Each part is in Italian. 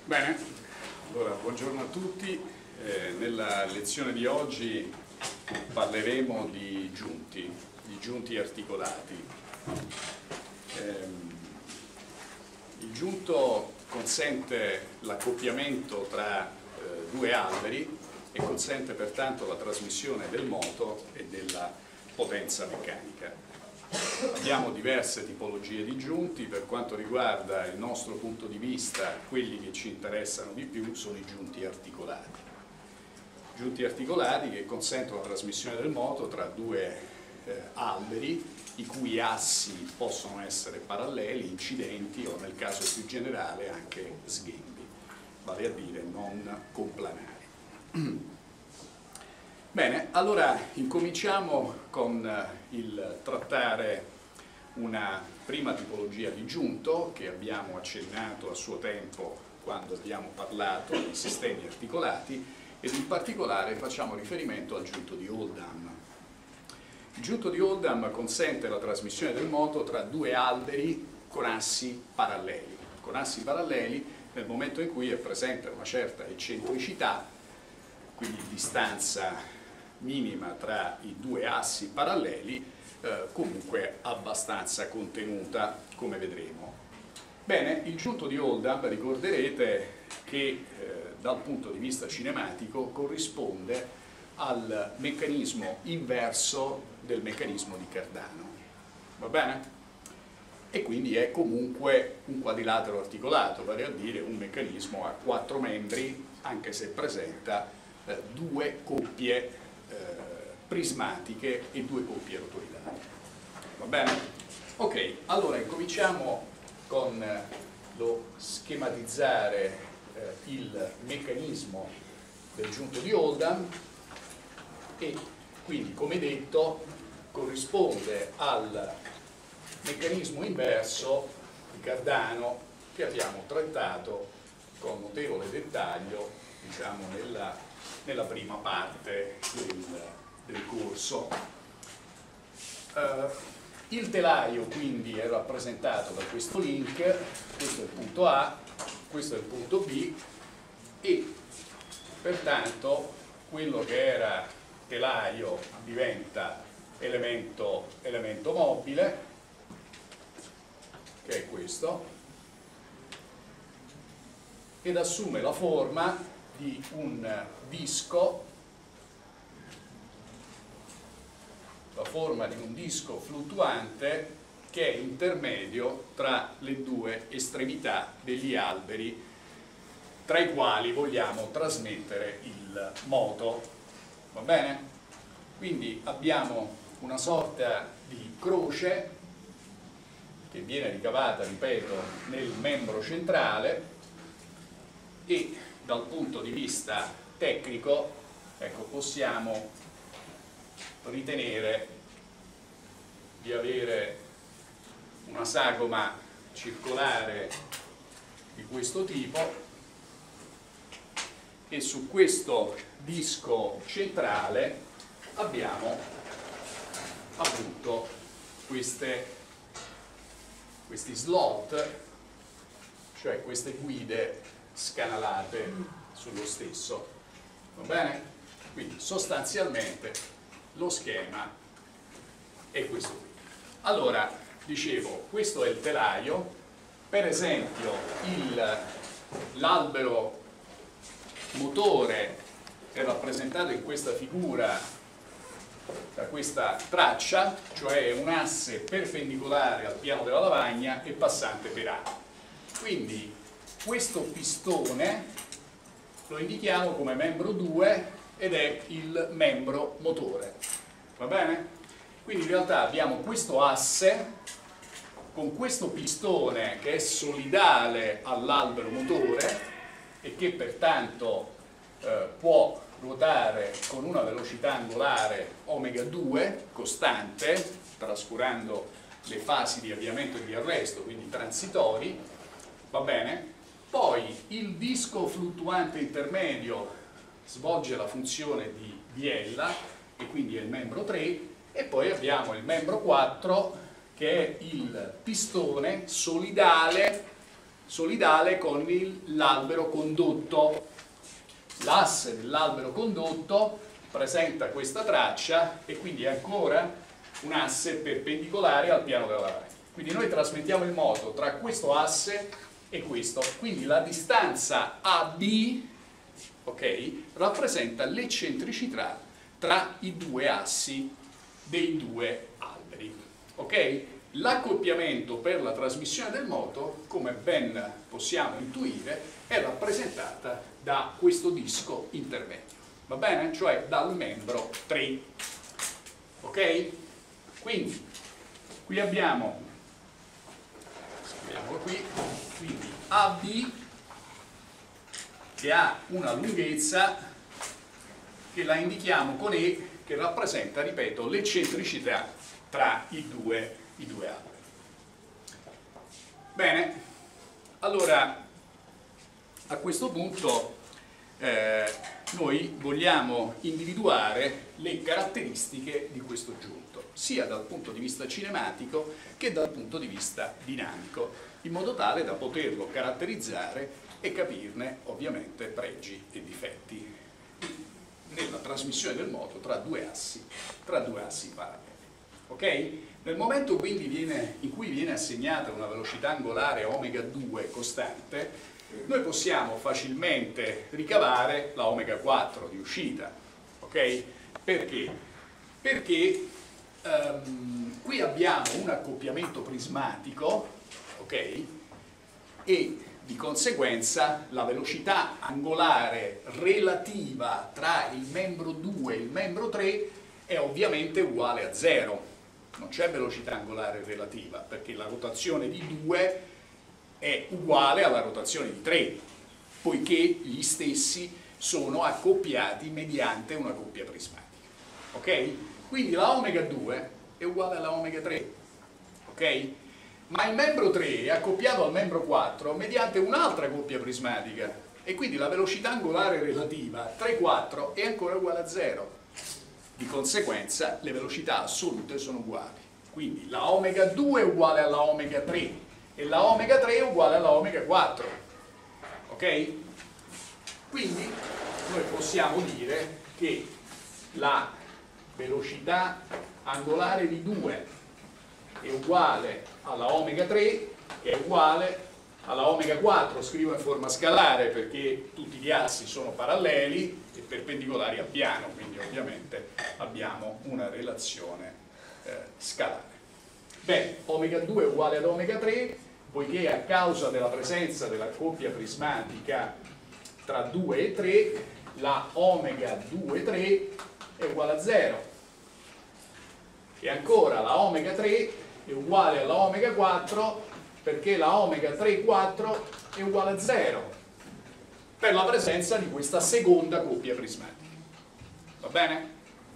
Bene, allora buongiorno a tutti. Nella lezione di oggi parleremo di giunti articolati. Il giunto consente l'accoppiamento tra due alberi e consente pertanto la trasmissione del moto e della potenza meccanica. Abbiamo diverse tipologie di giunti. Per quanto riguarda il nostro punto di vista, quelli che ci interessano di più sono i giunti articolati. Giunti articolati che consentono la trasmissione del moto tra due alberi, i cui assi possono essere paralleli, incidenti o, nel caso più generale, anche sghembi, vale a dire non complanari. Bene, allora incominciamo con il trattare una prima tipologia di giunto che abbiamo accennato a suo tempo quando abbiamo parlato di sistemi articolati, ed in particolare facciamo riferimento al giunto di Oldham. Il giunto di Oldham consente la trasmissione del moto tra due alberi con assi paralleli. Con assi paralleli nel momento in cui è presente una certa eccentricità, quindi distanza minima tra i due assi paralleli, comunque abbastanza contenuta, come vedremo. Bene, il giunto di Oldham, ricorderete che dal punto di vista cinematico corrisponde al meccanismo inverso del meccanismo di Cardano, va bene? E quindi è comunque un quadrilatero articolato, vale a dire un meccanismo a 4 membri, anche se presenta due coppie prismatiche e due coppie rotoidali. Va bene? Ok, allora incominciamo con lo schematizzare il meccanismo del giunto di Oldham, e quindi, come detto, corrisponde al meccanismo inverso di Cardano che abbiamo trattato con notevole dettaglio, diciamo, nella prima parte del corso. Il telaio quindi è rappresentato da questo link. Questo è il punto A, questo è il punto B, e pertanto quello che era telaio diventa elemento mobile, che è questo, ed assume la forma di un disco, fluttuante che è intermedio tra le due estremità degli alberi tra i quali vogliamo trasmettere il moto, va bene? Quindi abbiamo una sorta di croce che viene ricavata, ripeto, nel membro centrale, e dal punto di vista tecnico, ecco, possiamo ritenere di avere una sagoma circolare di questo tipo, e su questo disco centrale abbiamo appunto questi slot, cioè queste guide scanalate sullo stesso, va bene? Quindi sostanzialmente lo schema è questo qui. Allora, dicevo, questo è il telaio. Per esempio l'albero motore è rappresentato in questa figura da questa traccia, cioè un asse perpendicolare al piano della lavagna e passante per A. Quindi questo pistone lo indichiamo come membro 2 ed è il membro motore, va bene? Quindi in realtà abbiamo questo asse con questo pistone che è solidale all'albero motore e che pertanto può ruotare con una velocità angolare omega 2 costante, trascurando le fasi di avviamento e di arresto, quindi transitori, va bene? Poi il disco fluttuante intermedio svolge la funzione di biella e quindi è il membro 3, e poi abbiamo il membro 4 che è il pistone solidale solidale con l'albero condotto. L'asse dell'albero condotto presenta questa traccia e quindi è ancora un asse perpendicolare al piano della lavagna. Quindi noi trasmettiamo il moto tra questo asse e questo, quindi la distanza AB, ok, rappresenta l'eccentricità tra i due assi dei due alberi, ok? L'accoppiamento per la trasmissione del moto, come ben possiamo intuire, è rappresentata da questo disco intermedio, va bene? Cioè dal membro 3, ok? Quindi qui abbiamo, scriviamolo qui, quindi AB che ha una lunghezza che la indichiamo con E, che rappresenta, ripeto, l'eccentricità tra i due alberi. Bene, allora a questo punto noi vogliamo individuare le caratteristiche di questo giunto, sia dal punto di vista cinematico che dal punto di vista dinamico, in modo tale da poterlo caratterizzare e capirne ovviamente pregi e difetti nella trasmissione del moto tra due assi paralleli. Ok? Nel momento quindi in cui viene assegnata una velocità angolare omega 2 costante, noi possiamo facilmente ricavare la omega 4 di uscita. Ok? Perché? Perché qui abbiamo un accoppiamento prismatico, ok? E di conseguenza la velocità angolare relativa tra il membro 2 e il membro 3 è ovviamente uguale a 0. Non c'è velocità angolare relativa, perché la rotazione di 2 è uguale alla rotazione di 3, poiché gli stessi sono accoppiati mediante una coppia prismatica. Ok? Quindi la omega 2 è uguale alla omega 3. Ok? Ma il membro 3 è accoppiato al membro 4 mediante un'altra coppia prismatica e quindi la velocità angolare relativa 3,4 è ancora uguale a 0. Di conseguenza le velocità assolute sono uguali. Quindi la omega 2 è uguale alla omega 3 e la omega 3 è uguale alla omega 4. Ok? Quindi noi possiamo dire che la velocità angolare di 2 è uguale alla omega 3, che è uguale alla omega 4, scrivo in forma scalare perché tutti gli assi sono paralleli e perpendicolari al piano, quindi ovviamente abbiamo una relazione scalare. Bene, omega 2 è uguale ad omega 3, poiché a causa della presenza della coppia prismatica tra 2 e 3, la omega 2,3 è uguale a 0. E ancora la omega 3 è uguale alla omega 4 perché la omega 3,4 è uguale a 0 per la presenza di questa seconda coppia prismatica. Va bene?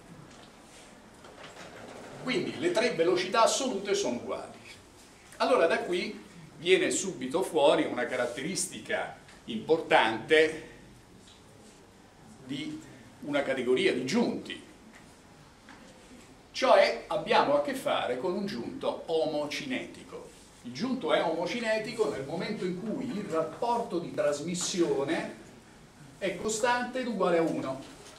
Quindi le tre velocità assolute sono uguali. Allora da qui viene subito fuori una caratteristica importante di una categoria di giunti. Cioè abbiamo a che fare con un giunto omocinetico. Il giunto è omocinetico nel momento in cui il rapporto di trasmissione è costante ed uguale a 1.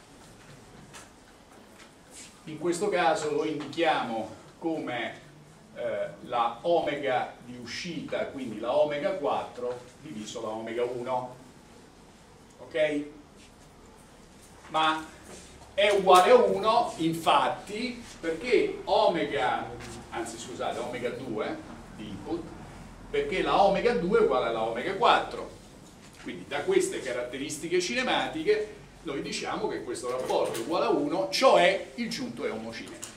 In questo caso lo indichiamo come la omega di uscita, quindi la omega 4 diviso la omega 1. Ok? Ma è uguale a 1 infatti perché omega 2 di input, perché la omega 2 è uguale alla omega 4. Quindi da queste caratteristiche cinematiche noi diciamo che questo rapporto è uguale a 1, cioè il giunto è omocinetico.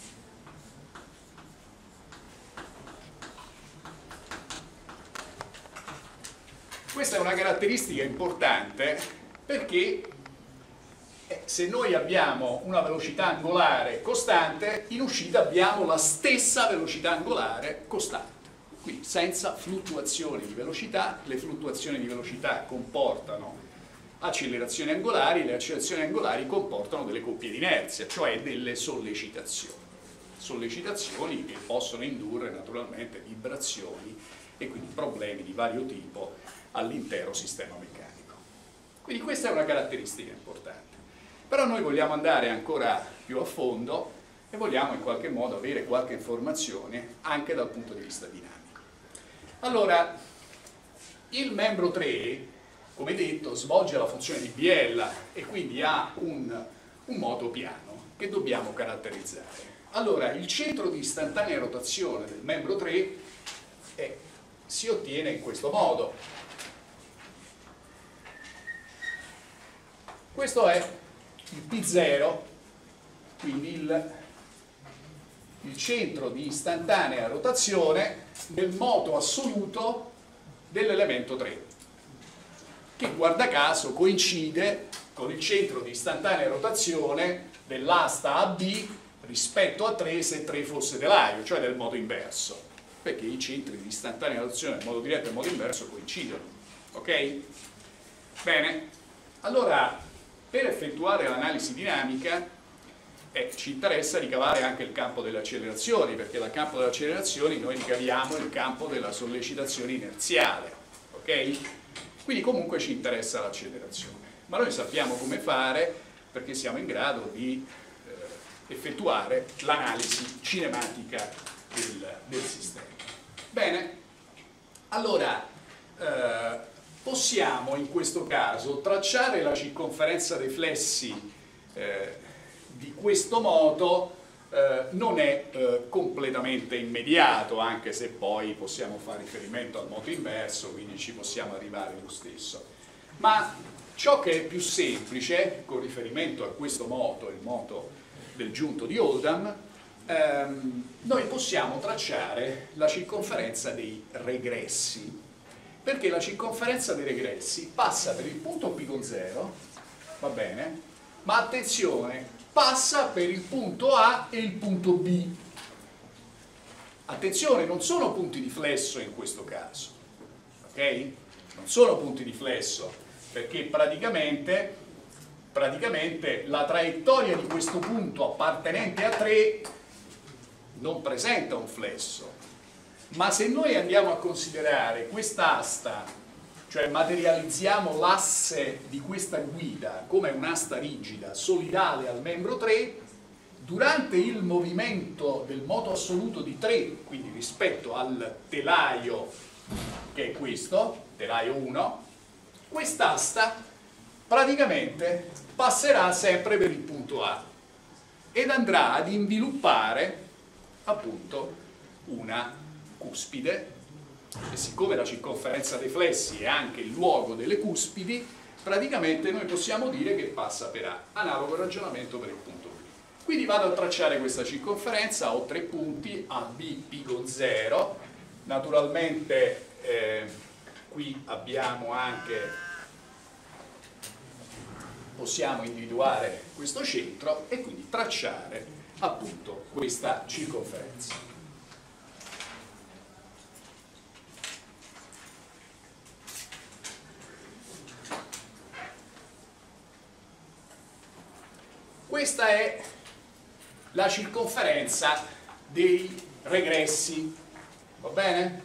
Questa è una caratteristica importante perché se noi abbiamo una velocità angolare costante, in uscita abbiamo la stessa velocità angolare costante, quindi senza fluttuazioni di velocità. Le fluttuazioni di velocità comportano accelerazioni angolari, le accelerazioni angolari comportano delle coppie di inerzia, cioè delle sollecitazioni. sollecitazioni che possono indurre naturalmente vibrazioni e quindi problemi di vario tipo all'intero sistema meccanico. Quindi questa è una caratteristica importante. Però noi vogliamo andare ancora più a fondo e vogliamo in qualche modo avere qualche informazione anche dal punto di vista dinamico. Allora, il membro 3, come detto, svolge la funzione di biella e quindi ha un moto piano che dobbiamo caratterizzare. Allora, il centro di istantanea rotazione del membro 3 si ottiene in questo modo. Questo è il P0, quindi il centro di istantanea rotazione del moto assoluto dell'elemento 3, che guarda caso coincide con il centro di istantanea rotazione dell'asta AB rispetto a 3 se 3 fosse telaio, cioè del modo inverso, perché i centri di istantanea rotazione del modo diretto e del modo inverso coincidono. Ok? Bene, allora per effettuare l'analisi dinamica ci interessa ricavare anche il campo delle accelerazioni, perché dal campo delle accelerazioni noi ricaviamo il campo della sollecitazione inerziale. Ok? Quindi comunque ci interessa l'accelerazione, ma noi sappiamo come fare perché siamo in grado di effettuare l'analisi cinematica del sistema. Bene, allora possiamo in questo caso tracciare la circonferenza dei flessi di questo moto. Non è completamente immediato, anche se poi possiamo fare riferimento al moto inverso, quindi ci possiamo arrivare lo stesso. Ma ciò che è più semplice, con riferimento a questo moto, il moto del giunto di Oldham, noi possiamo tracciare la circonferenza dei regressi, perché la circonferenza dei regressi passa per il punto P con 0, va bene? Ma attenzione, passa per il punto A e il punto B. Attenzione, non sono punti di flesso in questo caso, ok? Non sono punti di flesso, perché praticamente la traiettoria di questo punto appartenente a 3 non presenta un flesso. Ma se noi andiamo a considerare quest'asta, cioè materializziamo l'asse di questa guida come un'asta rigida, solidale al membro 3, durante il movimento del moto assoluto di 3, quindi rispetto al telaio che è questo, telaio 1, quest'asta praticamente passerà sempre per il punto A ed andrà ad inviluppare appunto una cuspide, e siccome la circonferenza dei flessi è anche il luogo delle cuspidi, praticamente noi possiamo dire che passa per A. Analogo ragionamento per il punto B. Quindi vado a tracciare questa circonferenza, ho 3 punti, A, B, P con 0. Naturalmente qui abbiamo anche, possiamo individuare questo centro e quindi tracciare appunto questa circonferenza. Questa è la circonferenza dei regressi, va bene?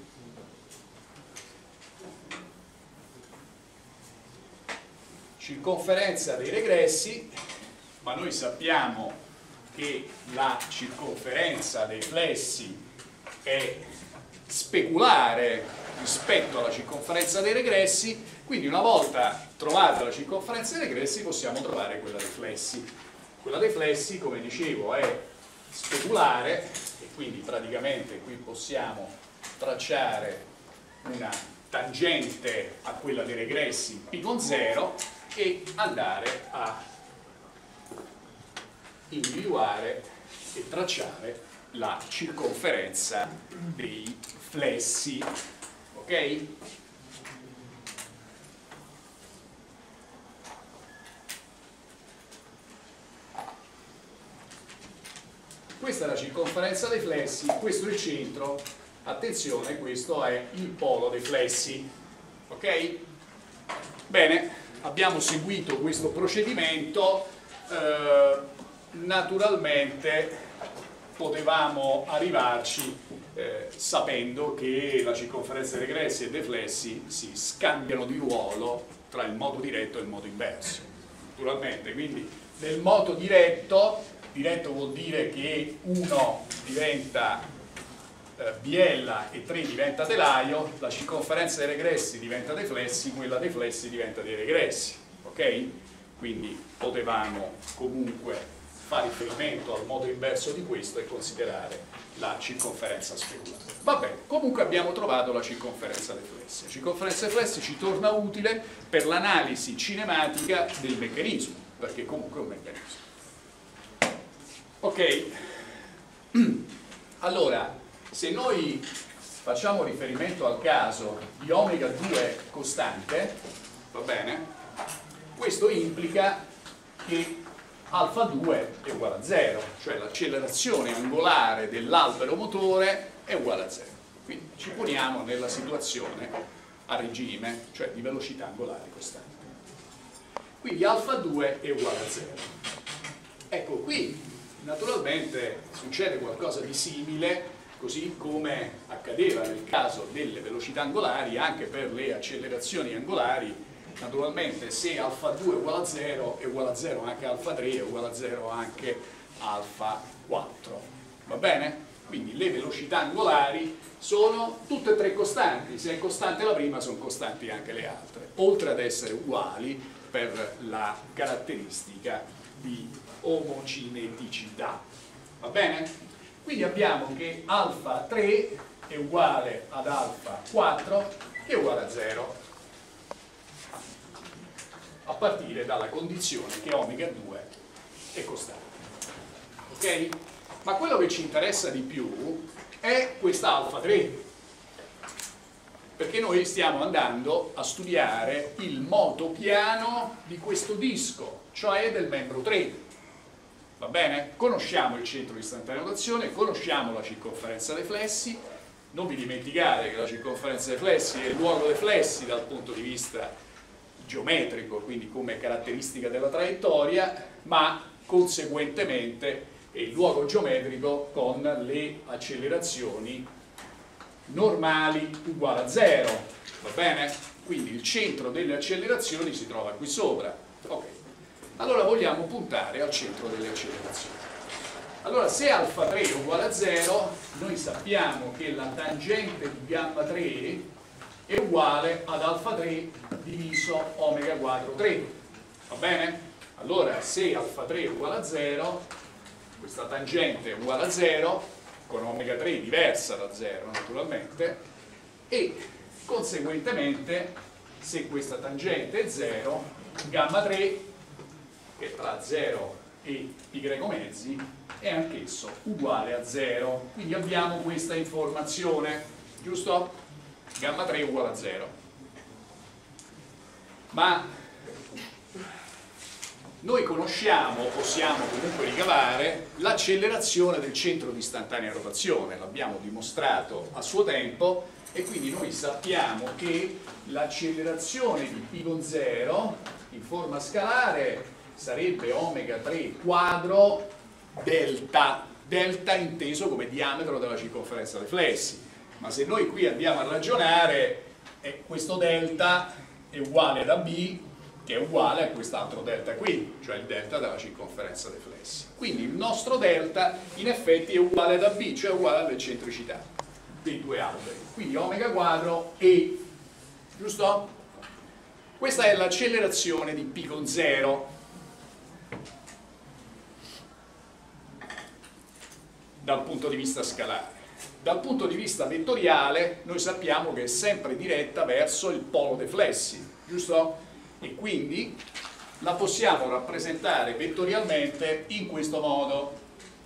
Circonferenza dei regressi, ma noi sappiamo che la circonferenza dei flessi è speculare rispetto alla circonferenza dei regressi, quindi una volta trovata la circonferenza dei regressi possiamo trovare quella dei flessi. Quella dei flessi, come dicevo, è speculare e quindi praticamente qui possiamo tracciare una tangente a quella dei regressi P con 0 e andare a individuare e tracciare la circonferenza dei flessi, ok? Questa è la circonferenza dei flessi, questo è il centro, attenzione, questo è il polo dei flessi, ok? Bene, abbiamo seguito questo procedimento, naturalmente potevamo arrivarci sapendo che la circonferenza dei regressi e dei deflessi si scambiano di ruolo tra il moto diretto e il moto inverso, naturalmente. Quindi nel moto diretto vuol dire che 1 diventa biella e 3 diventa telaio, la circonferenza dei regressi diventa dei flessi, quella dei flessi diventa dei regressi, ok? Quindi potevamo comunque fare riferimento al modo inverso di questo e considerare la circonferenza speculare. Vabbè, comunque abbiamo trovato la circonferenza dei flessi. La circonferenza dei flessi ci torna utile per l'analisi cinematica del meccanismo, perché comunque è un meccanismo. Ok? Allora, se noi facciamo riferimento al caso di omega 2 costante, va bene? Questo implica che alfa 2 è uguale a 0, cioè l'accelerazione angolare dell'albero motore è uguale a 0. Quindi ci poniamo nella situazione a regime, cioè di velocità angolare costante. Quindi alfa 2 è uguale a 0. Ecco, qui naturalmente succede qualcosa di simile, così come accadeva nel caso delle velocità angolari, anche per le accelerazioni angolari. Naturalmente se alfa 2 è uguale a 0 è uguale a 0 anche alfa 3, è uguale a 0 anche alfa 4. Va bene? Quindi le velocità angolari sono tutte e tre costanti, se è costante la prima sono costanti anche le altre, oltre ad essere uguali per la caratteristica di omogeneità. Va bene? Quindi abbiamo che alfa 3 è uguale ad alfa 4 che è uguale a 0, a partire dalla condizione che omega 2 è costante. Ok? Ma quello che ci interessa di più è questa alfa 3, perché noi stiamo andando a studiare il moto piano di questo disco, cioè del membro 3. Va bene? Conosciamo il centro di istantanea rotazione, conosciamo la circonferenza dei flessi. Non vi dimenticate che la circonferenza dei flessi è il luogo dei flessi dal punto di vista geometrico, quindi come caratteristica della traiettoria, ma conseguentemente è il luogo geometrico con le accelerazioni normali uguali a 0, va bene? Quindi il centro delle accelerazioni si trova qui sopra. Ok, allora vogliamo puntare al centro delle accelerazioni. Allora, se alfa 3 è uguale a 0, noi sappiamo che la tangente di gamma 3 è uguale ad alfa 3 diviso omega quadro 3, va bene? Allora, se alfa 3 è uguale a 0, questa tangente è uguale a 0, con omega 3 diversa da 0 naturalmente, e conseguentemente se questa tangente è 0, gamma 3, che tra 0 e pi greco mezzi, è anch'esso uguale a 0. Quindi abbiamo questa informazione, giusto? Gamma 3 è uguale a 0. Ma noi conosciamo, possiamo comunque ricavare l'accelerazione del centro di istantanea rotazione, l'abbiamo dimostrato a suo tempo, e quindi noi sappiamo che l'accelerazione di π con 0 in forma scalare sarebbe omega 3 quadro delta, delta inteso come diametro della circonferenza dei flessi. Ma se noi qui andiamo a ragionare, questo delta è uguale ad AB, che è uguale a quest'altro delta qui, cioè il delta della circonferenza dei flessi. Quindi il nostro delta in effetti è uguale ad AB, cioè uguale all'eccentricità dei due alberi. Quindi omega quadro E, giusto? Questa è l'accelerazione di π con 0 dal punto di vista scalare. Dal punto di vista vettoriale noi sappiamo che è sempre diretta verso il polo dei flessi, giusto? E quindi la possiamo rappresentare vettorialmente in questo modo.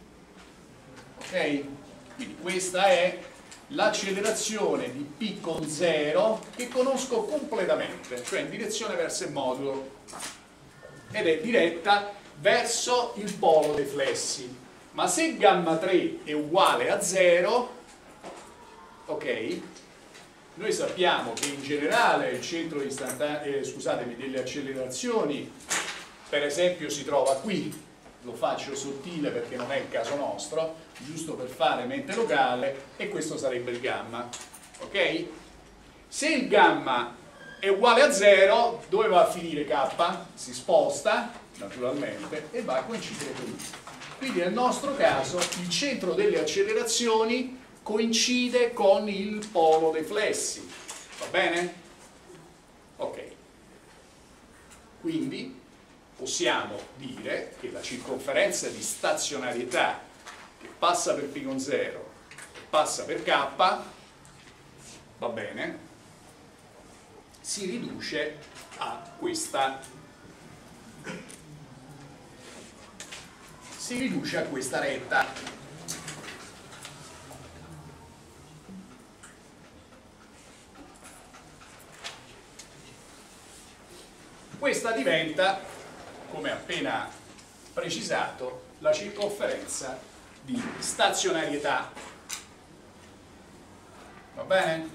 Ok? Quindi questa è l'accelerazione di π con 0 che conosco completamente, cioè in direzione verso il modulo, ed è diretta verso il polo dei flessi. Ma se gamma 3 è uguale a 0, ok? Noi sappiamo che in generale il centro delle accelerazioni, per esempio, si trova qui, lo faccio sottile perché non è il caso nostro, giusto per fare mente locale, e questo sarebbe il gamma, ok? Se il gamma è uguale a 0, dove va a finire K? Si sposta, naturalmente, e va a coincidere con I. Quindi nel nostro caso il centro delle accelerazioni coincide con il polo dei flessi, va bene? Ok. Quindi possiamo dire che la circonferenza di stazionarietà che passa per π con 0 e passa per K, va bene, si riduce a questa retta. Questa diventa, come appena precisato, la circonferenza di stazionarietà. Va bene?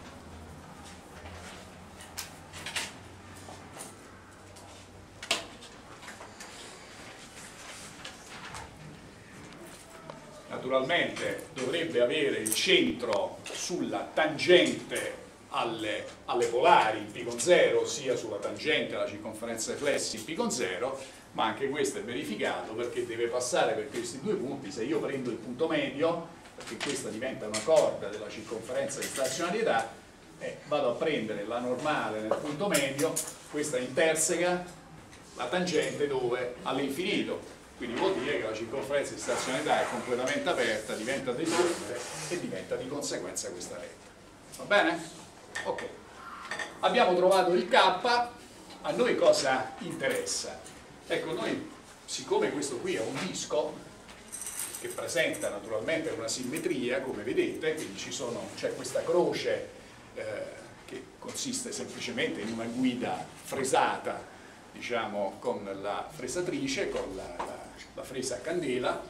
Naturalmente dovrebbe avere il centro sulla tangente alle polari in π con 0, sia sulla tangente alla circonferenza dei flessi in π con 0, ma anche questo è verificato perché deve passare per questi due punti. Se io prendo il punto medio, perché questa diventa una corda della circonferenza di stazionarietà, vado a prendere la normale nel punto medio, questa interseca la tangente dove? All'infinito. Quindi vuol dire che la circonferenza di stazionarietà è completamente aperta, diventa desormere e diventa di conseguenza questa retta. Va bene? Ok. Abbiamo trovato il K, a noi cosa interessa? Ecco, noi, siccome questo qui è un disco che presenta naturalmente una simmetria, come vedete, quindi c'è questa croce che consiste semplicemente in una guida fresata, diciamo, con la fresatrice, con la fresa a candela,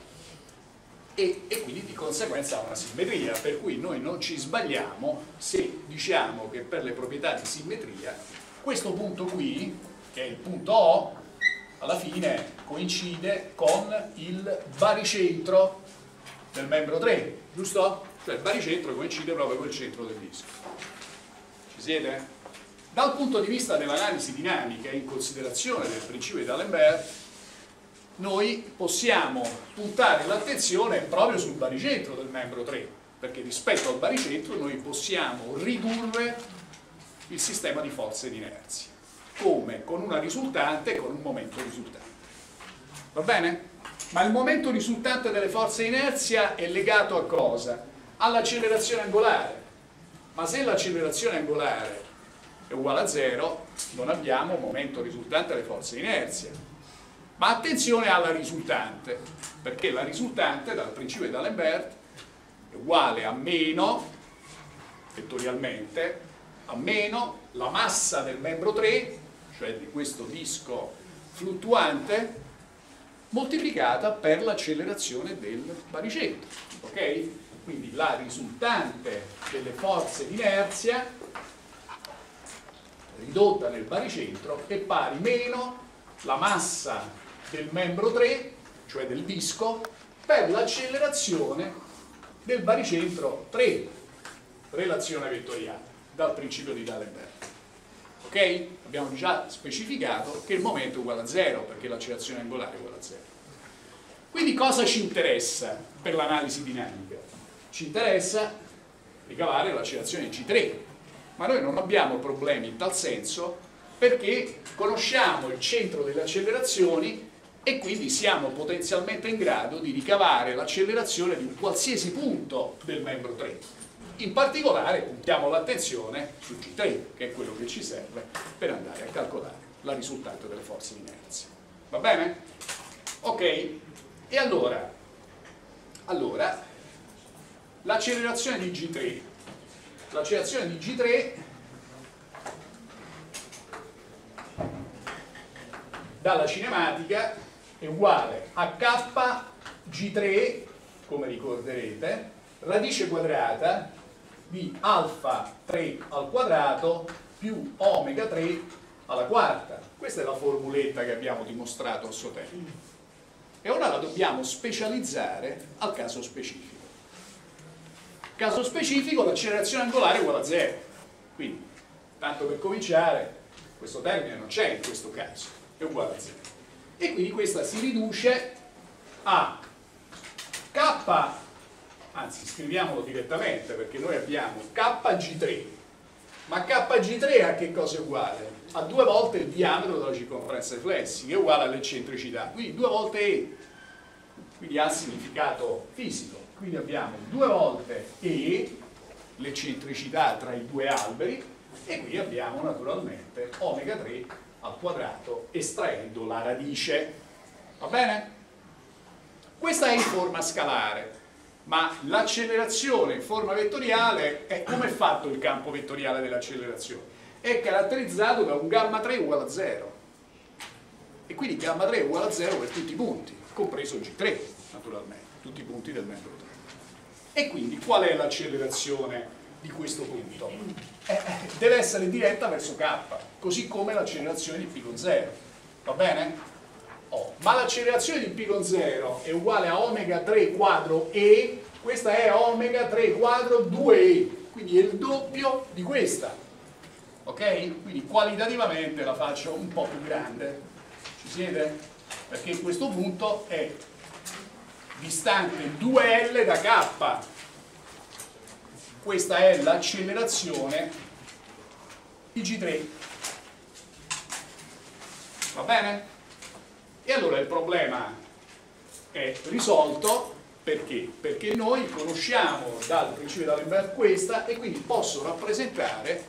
e quindi di conseguenza ha una simmetria, per cui noi non ci sbagliamo se diciamo che per le proprietà di simmetria questo punto qui, che è il punto O, alla fine coincide con il baricentro del membro 3, giusto? Cioè il baricentro coincide proprio col centro del disco. Ci siete? Dal punto di vista dell'analisi dinamica e in considerazione del principio di D'Alembert, noi possiamo puntare l'attenzione proprio sul baricentro del membro 3, perché rispetto al baricentro noi possiamo ridurre il sistema di forze di inerzia. Come? Con una risultante e con un momento risultante. Va bene? Ma il momento risultante delle forze di inerzia è legato a cosa? All'accelerazione angolare. Ma se l'accelerazione angolare è uguale a 0, non abbiamo momento risultante delle forze di inerzia. Ma attenzione alla risultante, perché la risultante dal principio di D'Alembert è uguale a meno, vettorialmente, a meno la massa del membro 3, cioè di questo disco fluttuante, moltiplicata per l'accelerazione del baricentro. Ok? Quindi la risultante delle forze di inerzia ridotta nel baricentro è pari meno la massa del membro 3, cioè del disco, per l'accelerazione del baricentro 3, relazione vettoriale, dal principio di D'Alembert. Ok? Abbiamo già specificato che il momento è uguale a 0, perché l'accelerazione angolare è uguale a 0. Quindi cosa ci interessa per l'analisi dinamica? Ci interessa ricavare l'accelerazione G3, ma noi non abbiamo problemi in tal senso perché conosciamo il centro delle accelerazioni e quindi siamo potenzialmente in grado di ricavare l'accelerazione di un qualsiasi punto del membro 3. In particolare puntiamo l'attenzione su G3, che è quello che ci serve per andare a calcolare la risultante delle forze di inerzia. Va bene? Ok? E allora l'accelerazione di G3. L'accelerazione di G3 dalla cinematica è uguale a K G3, come ricorderete, radice quadrata di alfa 3 al quadrato più omega 3 alla quarta. Questa è la formuletta che abbiamo dimostrato a suo tempo. e ora la dobbiamo specializzare al caso specifico. Caso specifico, l'accelerazione angolare è uguale a 0. Quindi, tanto per cominciare, questo termine non c'è in questo caso, è uguale a 0. E quindi questa si riduce a K, anzi scriviamolo direttamente perché noi abbiamo KG3, ma KG3 a che cosa è uguale? A 2 volte il diametro della circonferenza dei riflessi, che è uguale all'eccentricità, quindi 2 volte E, quindi ha significato fisico. Quindi abbiamo 2 volte E, l'eccentricità tra i due alberi, e qui abbiamo naturalmente omega 3 al quadrato estraendo la radice. Va bene? Questa è in forma scalare, ma l'accelerazione in forma vettoriale è come è fatto il campo vettoriale dell'accelerazione? È caratterizzato da un gamma 3 uguale a 0. E quindi gamma 3 uguale a 0 per tutti i punti, compreso G3, naturalmente, tutti i punti del membro 3. E quindi qual è l'accelerazione di questo punto? Deve essere diretta verso K, così come l'accelerazione di P con 0. Va bene? Ma l'accelerazione di P con 0 è uguale a omega 3 quadro E, questa è omega 3 quadro 2E, quindi è il doppio di questa. Ok? Quindi qualitativamente la faccio un po' più grande. Ci siete? Perché questo punto è distante 2L da K. Questa è l'accelerazione di G3. Va bene? E allora il problema è risolto perché? Perché noi conosciamo dal principio d'Alembert questa e quindi posso rappresentare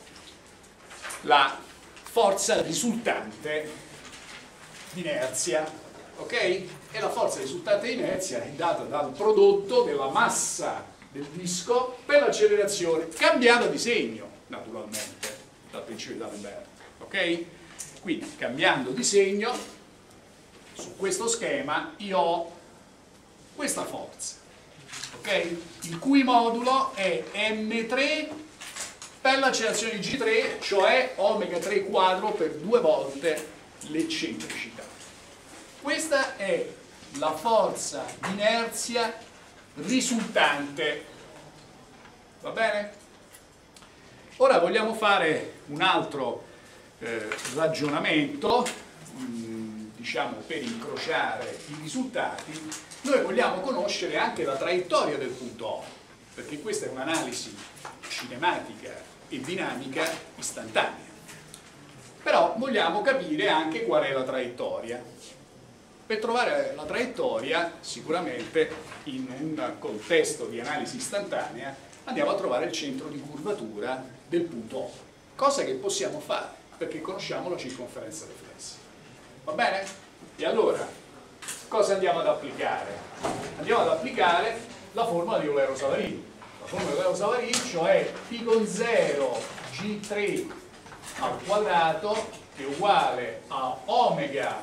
la forza risultante di inerzia, ok? E la forza risultante di inerzia è data dal prodotto della massa del disco per l'accelerazione, cambiando di segno, naturalmente, dal principio d'Alembert, ok? Quindi, cambiando di segno, su questo schema io ho questa forza, ok? Il cui modulo è M3 per l'accelerazione di G3, cioè omega 3 quadro per 2 volte l'eccentricità. Questa è la forza di inerzia risultante. Va bene? Ora vogliamo fare un altro ragionamento, diciamo per incrociare i risultati. Noi vogliamo conoscere anche la traiettoria del punto O, perché questa è un'analisi cinematica e dinamica istantanea. Però vogliamo capire anche qual è la traiettoria. Per trovare la traiettoria, sicuramente in un contesto di analisi istantanea, andiamo a trovare il centro di curvatura del punto O, cosa che possiamo fare perché conosciamo la circonferenza riflessa. Va bene? E allora, cosa andiamo ad applicare? Andiamo ad applicare la formula di Eulero-Savarin. La formula di Eulero-Savarin, cioè P con 0 G3 al quadrato, che è uguale a omega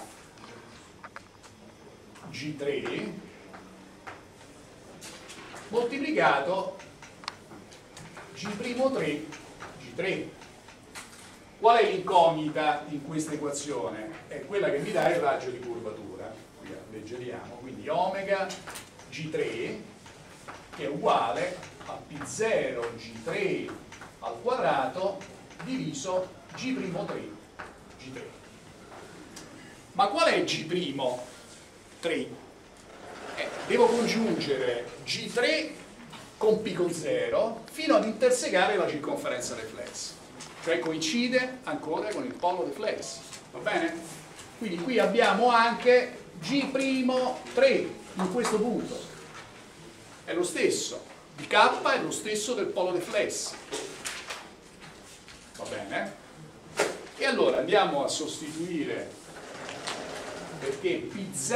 G3 moltiplicato G'3 G3. Qual è l'incognita in questa equazione? È quella che mi dà il raggio di curvatura. Qui alleggeriamo, quindi omega G3 che è uguale a P0 G3 al quadrato diviso G'3 G3. Ma qual è G'3? Devo congiungere G3 con P con 0 fino ad intersecare la circonferenza riflessa, cioè coincide ancora con il polo riflesso, va bene? Quindi qui abbiamo anche G'3 in questo punto, è lo stesso, il K è lo stesso del polo riflesso, va bene? E allora andiamo a sostituire, perché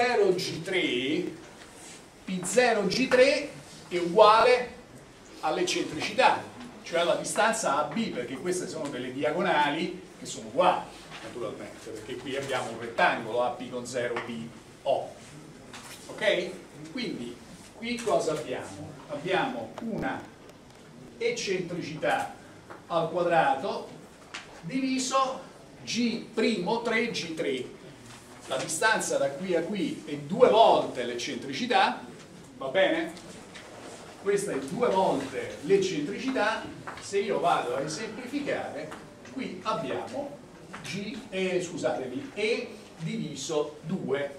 P0G3 è uguale all'eccentricità, cioè alla distanza AB, perché queste sono delle diagonali che sono uguali, naturalmente, perché qui abbiamo un rettangolo AP con 0 BO. Ok? Quindi qui cosa abbiamo? Abbiamo una eccentricità al quadrato diviso G'3 G3. la distanza da qui a qui è 2 volte l'eccentricità, va bene? Questa è 2 volte l'eccentricità. Se io vado a esemplificare, qui abbiamo E diviso 2.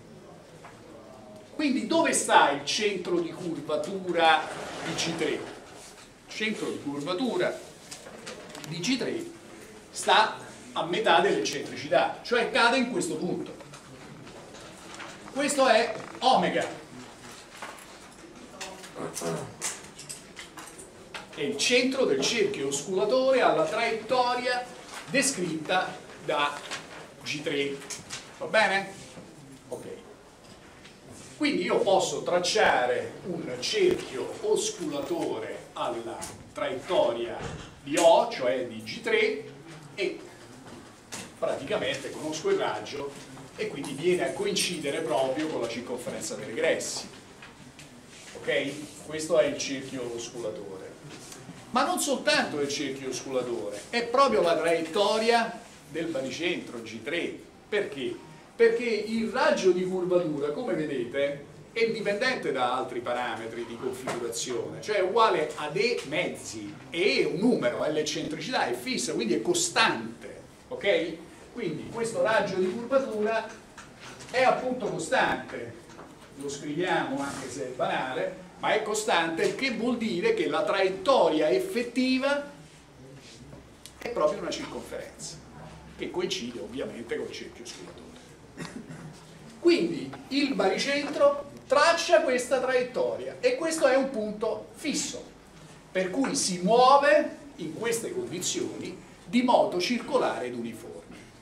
Quindi dove sta il centro di curvatura di C3? Il centro di curvatura di C3 sta a metà dell'eccentricità, cioè cade in questo punto. Questo è omega. È il centro del cerchio osculatore alla traiettoria descritta da G3. Va bene? Ok. Quindi io posso tracciare un cerchio osculatore alla traiettoria di O, cioè di G3, e praticamente conosco il raggio e quindi viene a coincidere proprio con la circonferenza dei regressi. Ok? Questo è il cerchio osculatore. Ma non soltanto il cerchio osculatore, è proprio la traiettoria del baricentro G3. Perché? Perché il raggio di curvatura, come vedete, è dipendente da altri parametri di configurazione, cioè è uguale ad E mezzi. E è un numero, l'eccentricità è fissa, quindi è costante. Ok? Quindi questo raggio di curvatura è appunto costante. Lo scriviamo anche se è banale, ma è costante, il che vuol dire che la traiettoria effettiva è proprio una circonferenza, che coincide ovviamente col cerchio osculatore. Quindi il baricentro traccia questa traiettoria e questo è un punto fisso, per cui si muove in queste condizioni di modo circolare ed uniforme.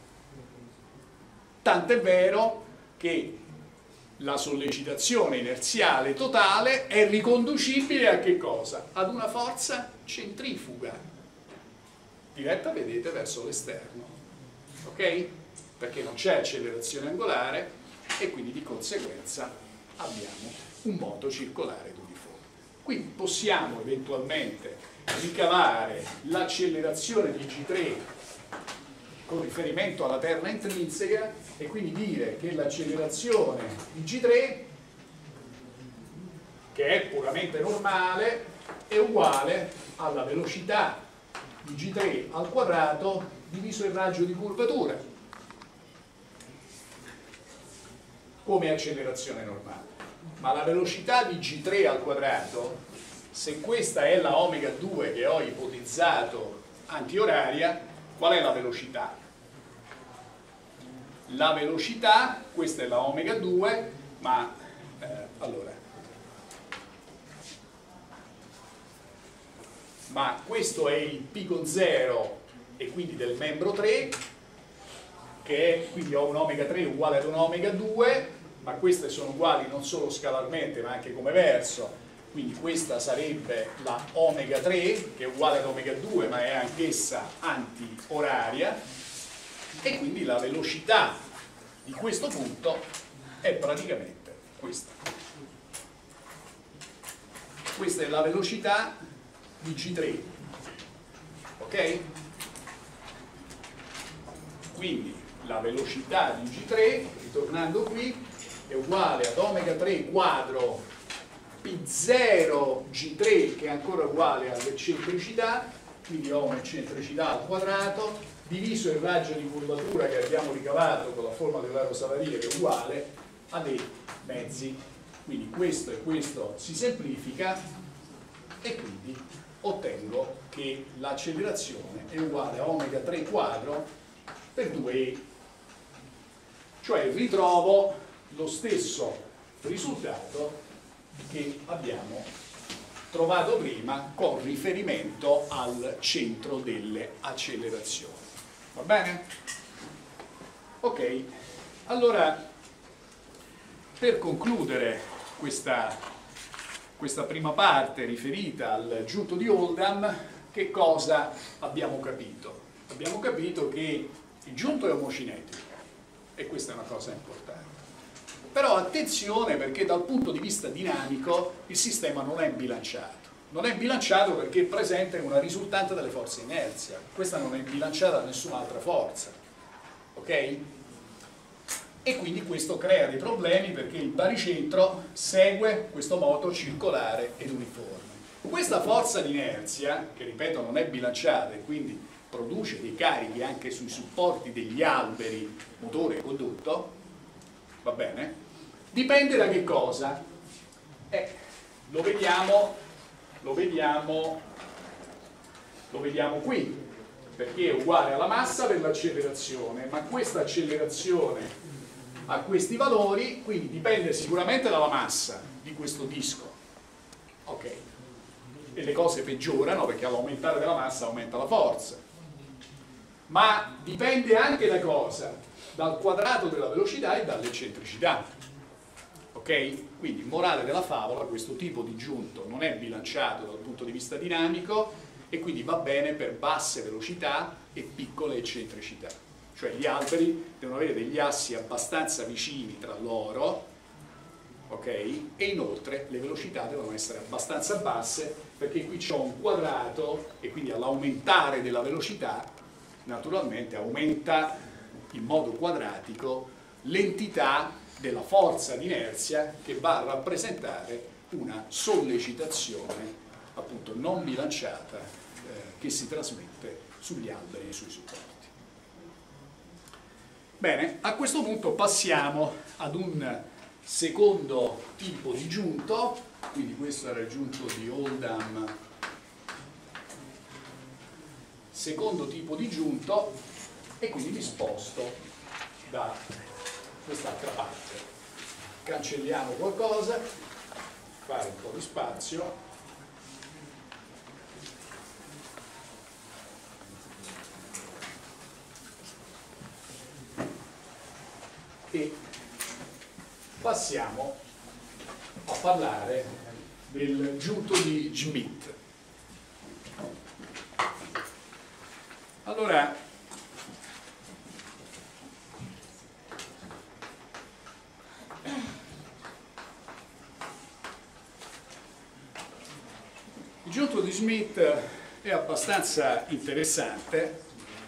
Tant'è vero che la sollecitazione inerziale totale è riconducibile a che cosa? Ad una forza centrifuga, diretta, vedete, verso l'esterno, ok? Perché non c'è accelerazione angolare e quindi di conseguenza abbiamo un moto circolare ed uniforme. Quindi possiamo eventualmente ricavare l'accelerazione di G3 con riferimento alla terra intrinseca e quindi dire che l'accelerazione di G3, che è puramente normale, è uguale alla velocità di G3 al quadrato diviso il raggio di curvatura come accelerazione normale. Ma la velocità di G3 al quadrato, se questa è la omega 2 che ho ipotizzato antioraria, qual è la velocità? La velocità, questa è la omega 2, ma questo è il π con 0 e quindi del membro 3, che è, quindi ho un omega 3 uguale ad un omega 2, ma queste sono uguali non solo scalarmente ma anche come verso, quindi questa sarebbe la omega 3 che è uguale ad omega 2 ma è anch'essa anti-oraria, e quindi la velocità di questo punto è praticamente questa. Questa è la velocità di G3, ok? Quindi la velocità di G3, ritornando qui, è uguale ad omega 3 quadro P0 G3, che è ancora uguale all'eccentricità, quindi ho un'eccentricità al quadrato, diviso il raggio di curvatura che abbiamo ricavato con la forma dell'Arrow-Savarier, che è uguale ad E mezzi. Quindi questo e questo si semplifica e quindi ottengo che l'accelerazione è uguale a omega 3 quadro per 2E, cioè ritrovo lo stesso risultato che abbiamo trovato prima con riferimento al centro delle accelerazioni. Va bene? Ok, allora per concludere questa prima parte riferita al giunto di Oldham, che cosa abbiamo capito? Abbiamo capito che il giunto è omocinetico e questa è una cosa importante. Però attenzione, perché dal punto di vista dinamico il sistema non è bilanciato. Non è bilanciato perché è presente una risultante delle forze inerzia. Questa non è bilanciata da nessun'altra forza. Ok? e quindi questo crea dei problemi perché il baricentro segue questo moto circolare ed uniforme. Questa forza di inerzia, che ripeto non è bilanciata e quindi produce dei carichi anche sui supporti degli alberi motore e condutto, va bene? Dipende da che cosa? Lo vediamo qui, perché è uguale alla massa per l'accelerazione, ma questa accelerazione a questi valori, quindi dipende sicuramente dalla massa di questo disco, ok? E le cose peggiorano perché all'aumentare della massa aumenta la forza, ma dipende anche da cosa? Dal quadrato della velocità e dall'eccentricità, ok? Quindi morale della favola, questo tipo di giunto non è bilanciato dal punto di vista dinamico e quindi va bene per basse velocità e piccole eccentricità. Cioè gli alberi devono avere degli assi abbastanza vicini tra loro, ok? E inoltre le velocità devono essere abbastanza basse perché qui c'è un quadrato e quindi all'aumentare della velocità naturalmente aumenta in modo quadratico l'entità della forza di inerzia che va a rappresentare una sollecitazione appunto non bilanciata che si trasmette sugli alberi e sui supporti. Bene, a questo punto passiamo ad un secondo tipo di giunto, quindi questo era il giunto di Oldham, secondo tipo di giunto, e quindi mi sposto da quest'altra parte. Cancelliamo qualcosa, fare un po' di spazio. E passiamo a parlare del giunto di Schmidt. Allora, il giunto di Schmidt è abbastanza interessante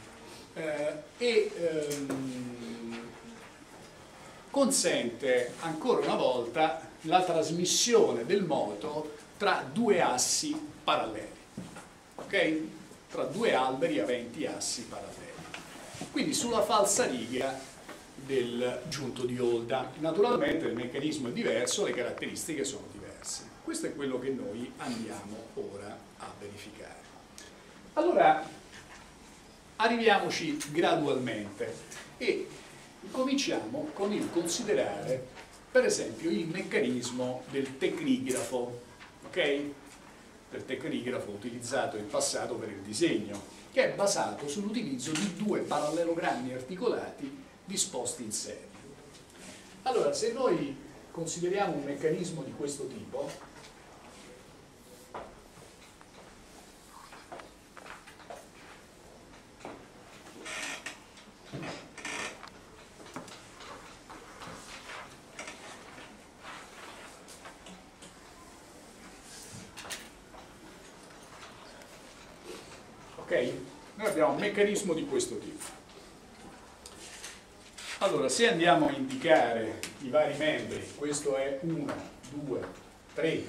consente ancora una volta la trasmissione del moto tra due assi paralleli, ok? Tra due alberi aventi assi paralleli. Quindi sulla falsariga del giunto di Oldham. Naturalmente il meccanismo è diverso, le caratteristiche sono diverse. Questo è quello che noi andiamo ora a verificare. Allora, arriviamoci gradualmente e cominciamo con il considerare per esempio il meccanismo del tecnigrafo, ok? Del tecnigrafo utilizzato in passato per il disegno, che è basato sull'utilizzo di due parallelogrammi articolati disposti in serie. Allora, se noi consideriamo un meccanismo di questo tipo, ok? Noi abbiamo un meccanismo di questo tipo. Allora, se andiamo a indicare i vari membri, questo è 1, 2, 3,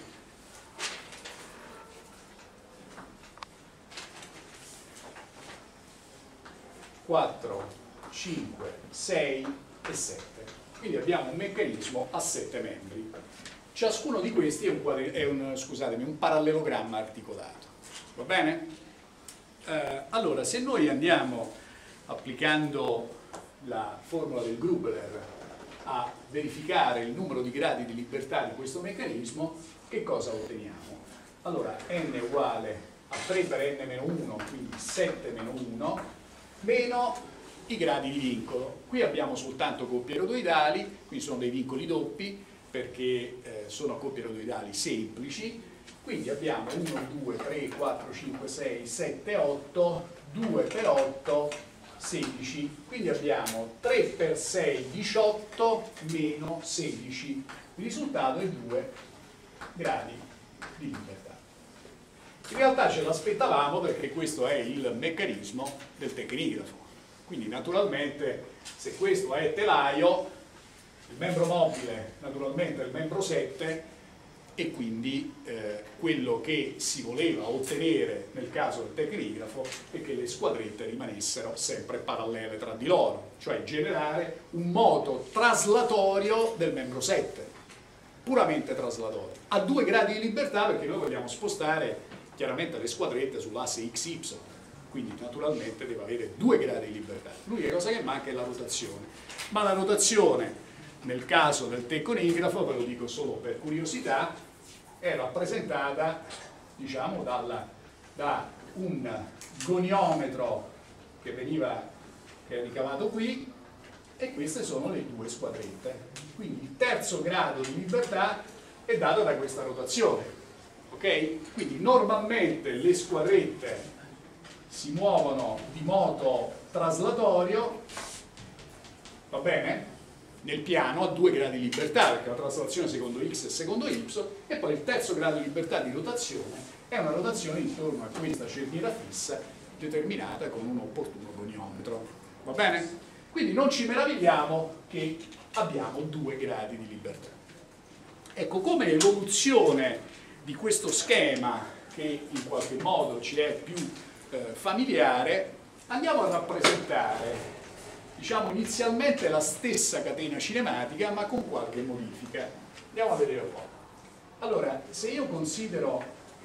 4, 5, 6 e 7. Quindi abbiamo un meccanismo a 7 membri. Ciascuno di questi è un parallelogramma articolato. Va bene? Allora, se noi andiamo applicando la formula del Grubler a verificare il numero di gradi di libertà di questo meccanismo, che cosa otteniamo? Allora, n uguale a 3 per n-1, quindi 7 meno 1, meno i gradi di vincolo. Qui abbiamo soltanto coppie erodoidali, quindi sono dei vincoli doppi, perché sono coppie erodoidali semplici. Quindi abbiamo 1, 2, 3, 4, 5, 6, 7, 8, 2 per 8, 16. Quindi abbiamo 3 per 6, 18, meno 16. Il risultato è 2 gradi di libertà. In realtà ce l'aspettavamo perché questo è il meccanismo del tecnigrafo. Quindi naturalmente se questo è telaio, Il membro mobile naturalmente è il membro 7 e quindi quello che si voleva ottenere nel caso del tecnigrafo è che le squadrette rimanessero sempre parallele tra di loro, cioè generare un moto traslatorio del membro 7, puramente traslatorio, a 2 gradi di libertà, perché noi vogliamo spostare chiaramente le squadrette sull'asse XY, quindi naturalmente deve avere 2 gradi di libertà. L'unica cosa che manca è la rotazione, ma la rotazione nel caso del tecnigrafo, ve lo dico solo per curiosità, è rappresentata, diciamo, da un goniometro che è ricavato qui, e queste sono le 2 squadrette. Quindi il terzo grado di libertà è dato da questa rotazione, ok? Quindi normalmente le squadrette si muovono di moto traslatorio, va bene? Nel piano a 2 gradi di libertà, perché la traslazione secondo x e secondo y, e poi il terzo grado di libertà di rotazione è una rotazione intorno a questa cerniera fissa determinata con un opportuno goniometro, va bene? Quindi non ci meravigliamo che abbiamo 2 gradi di libertà. Ecco, come evoluzione di questo schema che in qualche modo ci è più familiare, andiamo a rappresentare, diciamo, inizialmente la stessa catena cinematica ma con qualche modifica. Andiamo a vedere un po'. Allora, se io considero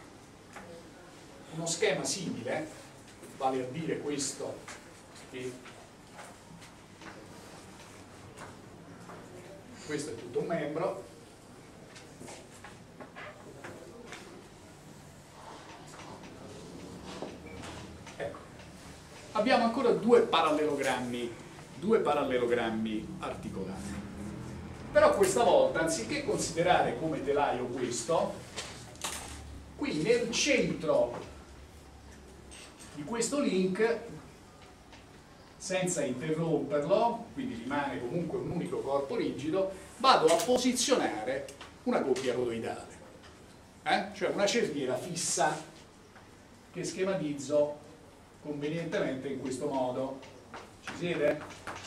uno schema simile, vale a dire questo, che questo è tutto un membro, ecco, abbiamo ancora 2 parallelogrammi articolati. Però questa volta, anziché considerare come telaio questo, qui nel centro di questo link, senza interromperlo, quindi rimane comunque un unico corpo rigido, vado a posizionare una coppia rotoidale, cioè una cerniera fissa che schematizzo convenientemente in questo modo. Ci siete?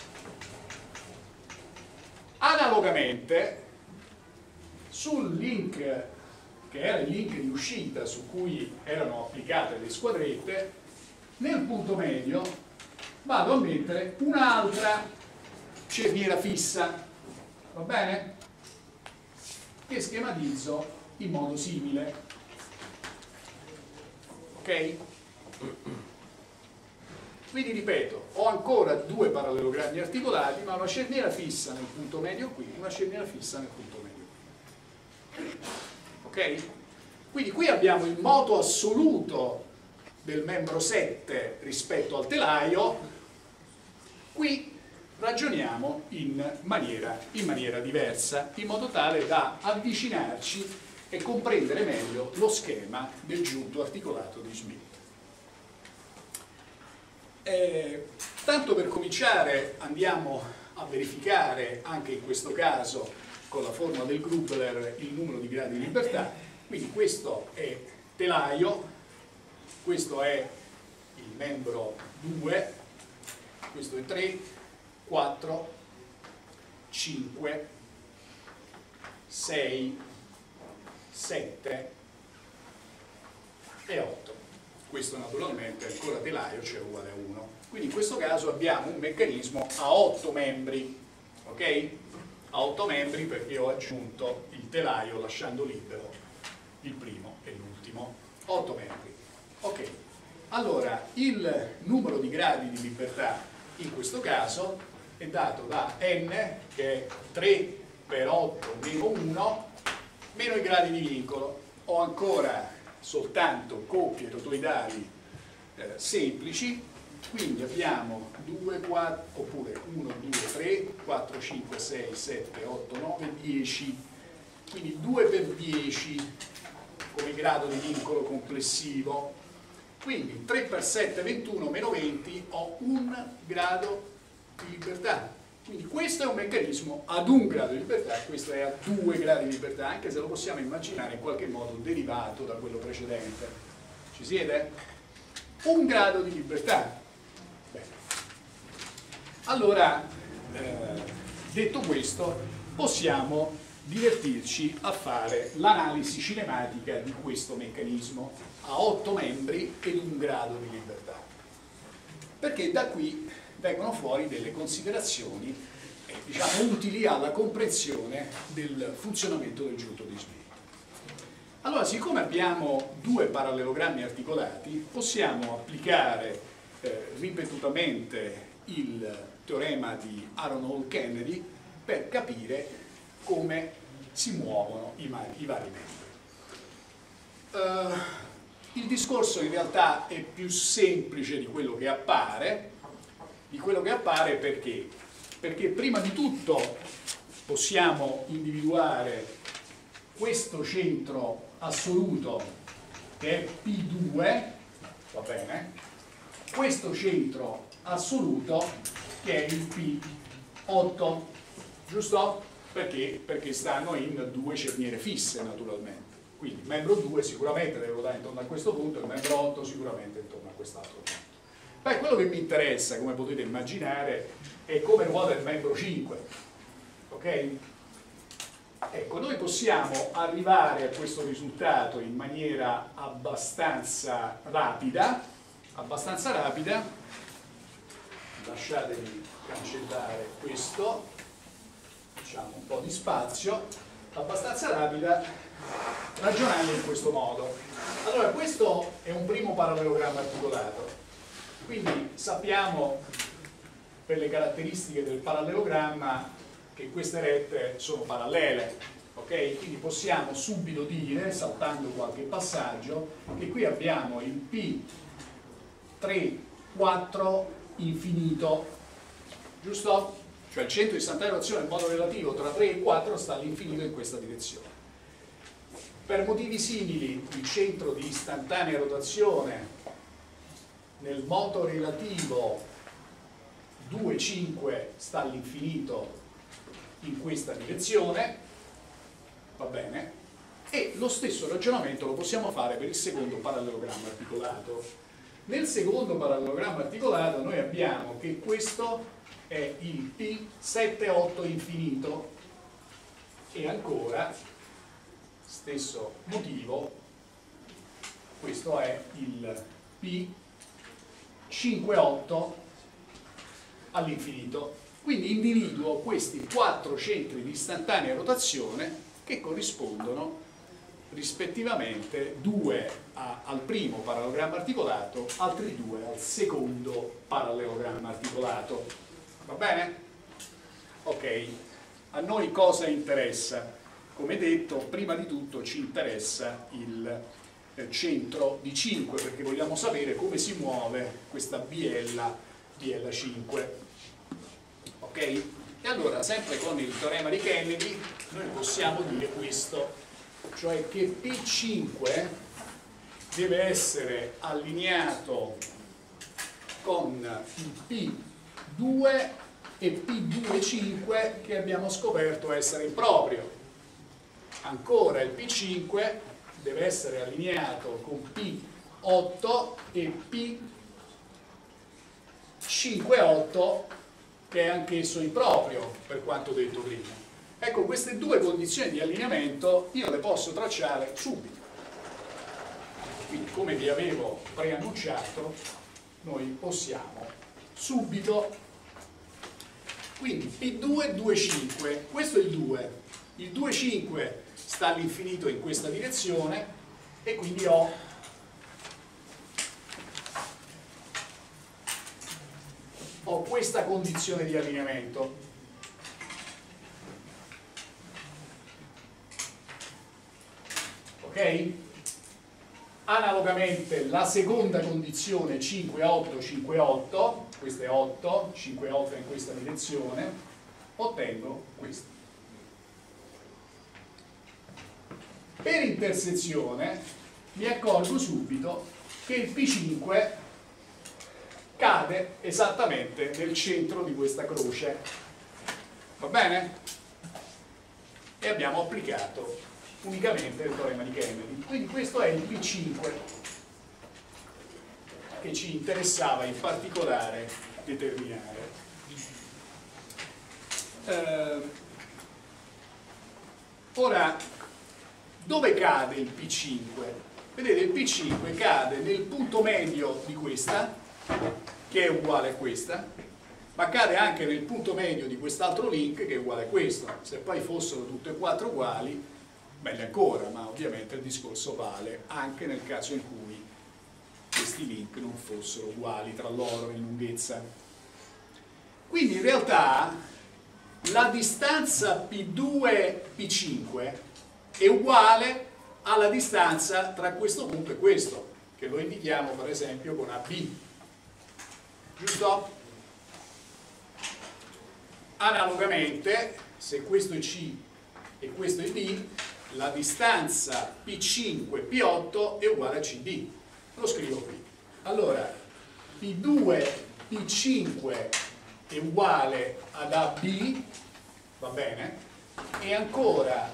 Analogamente, sul link, che era il link di uscita su cui erano applicate le squadrette, nel punto medio vado a mettere un'altra cerniera fissa, va bene? Che schematizzo in modo simile, ok? Quindi ripeto, ho ancora 2 parallelogrammi articolati, ma una cerniera fissa nel punto medio qui, una cerniera fissa nel punto medio qui. Ok? Quindi qui abbiamo il moto assoluto del membro 7 rispetto al telaio, qui ragioniamo in maniera diversa, in modo tale da avvicinarci e comprendere meglio lo schema del giunto articolato di Smith. Tanto per cominciare andiamo a verificare anche in questo caso con la formula del Grubler il numero di gradi di libertà. Quindi questo è telaio, questo è il membro 2, questo è 3, 4, 5, 6, 7 e 8. Questo naturalmente è ancora telaio, cioè uguale a 1. Quindi in questo caso abbiamo un meccanismo a 8 membri, ok? A 8 membri perché ho aggiunto il telaio lasciando libero il primo e l'ultimo. 8 membri. Ok. Allora, il numero di gradi di libertà in questo caso è dato da n, che è 3 per 8 meno 1, meno i gradi di vincolo. Ho ancora soltanto coppie rotoidali semplici, quindi abbiamo 2, 4, oppure 1, 2, 3, 4, 5, 6, 7, 8, 9, 10, quindi 2 per 10 come grado di vincolo complessivo, quindi 3 per 7, 21, meno 20, ho un grado di libertà. Quindi questo è un meccanismo ad un grado di libertà, questo è a 2 gradi di libertà, anche se lo possiamo immaginare in qualche modo derivato da quello precedente. Ci siete? Un grado di libertà. Bene. Allora, detto questo, possiamo divertirci a fare l'analisi cinematica di questo meccanismo a 8 membri ed un grado di libertà. Perché da qui vengono fuori delle considerazioni diciamo, utili alla comprensione del funzionamento del giunto di Smith. Allora, siccome abbiamo due parallelogrammi articolati, possiamo applicare ripetutamente il teorema di Aaron Hall Kennedy per capire come si muovono i vari membri. Il discorso in realtà è più semplice di quello che appare, perché? Perché prima di tutto possiamo individuare questo centro assoluto che è P2, va bene? Questo centro assoluto che è il P8, giusto? Perché? Perché stanno in due cerniere fisse naturalmente. Quindi il membro 2 sicuramente deve ruotare intorno a questo punto, il membro 8 sicuramente intorno a quest'altro punto. Beh, quello che mi interessa, come potete immaginare, è come ruota il membro 5. Ok? Ecco, noi possiamo arrivare a questo risultato in maniera abbastanza rapida. Lasciatemi cancellare questo, facciamo un po' di spazio, abbastanza rapida, ragionando in questo modo. Allora, questo è un primo parallelogramma articolato, quindi sappiamo per le caratteristiche del parallelogramma che queste rette sono parallele, ok? Quindi possiamo subito dire, saltando qualche passaggio, che qui abbiamo il P3, 4 infinito, giusto? Cioè il centro di istantanea rotazione in modo relativo tra 3 e 4 sta all'infinito in questa direzione. Per motivi simili, il centro di istantanea rotazione nel moto relativo 2, 5 sta all'infinito in questa direzione, va bene? E lo stesso ragionamento lo possiamo fare per il secondo parallelogramma articolato. Nel secondo parallelogramma articolato noi abbiamo che questo è il P7,8 infinito e ancora, stesso motivo, questo è il P5,8 all'infinito. Quindi individuo questi 4 centri di istantanea rotazione che corrispondono rispettivamente 2 al primo parallelogramma articolato, altri 2 al secondo parallelogramma articolato. Va bene? Ok, a noi cosa interessa? Come detto, prima di tutto ci interessa il centro di 5 perché vogliamo sapere come si muove questa biella 5. Ok? E allora, sempre con il teorema di Kennedy, noi possiamo dire questo, cioè che P5 deve essere allineato con il P2 e P2,5 che abbiamo scoperto essere improprio. Ancora il P5 deve essere allineato con P8 e P5,8 che è anch'esso improprio per quanto detto prima. Ecco, queste due condizioni di allineamento io le posso tracciare subito. Quindi, come vi avevo preannunciato, noi possiamo subito. Quindi P2, 2,5, questo è il 2. Il 2,5 sta all'infinito in questa direzione e quindi ho questa condizione di allineamento. Ok? Analogamente la seconda condizione 5,8, 5,8, questo è 8, 5,8 in questa direzione, ottengo questo. Per intersezione mi accorgo subito che il P5 cade esattamente nel centro di questa croce. Va bene? E abbiamo applicato unicamente il teorema di Kennedy. Quindi questo è il P5 che ci interessava in particolare determinare. Ora, dove cade il P5? Vedete, il P5 cade nel punto medio di questa, che è uguale a questa, ma cade anche nel punto medio di quest'altro link, che è uguale a questo. Se poi fossero tutte e quattro uguali, meglio ancora, ma ovviamente il discorso vale anche nel caso in cui questi link non fossero uguali tra loro in lunghezza. Quindi in realtà la distanza P2-P5 è uguale alla distanza tra questo punto e questo, che lo indichiamo per esempio con AB. Giusto? Analogamente, se questo è C e questo è D, la distanza P5-P8 è uguale a CD. Lo scrivo qui. Allora, P2-P5 è uguale ad AB, va bene? E ancora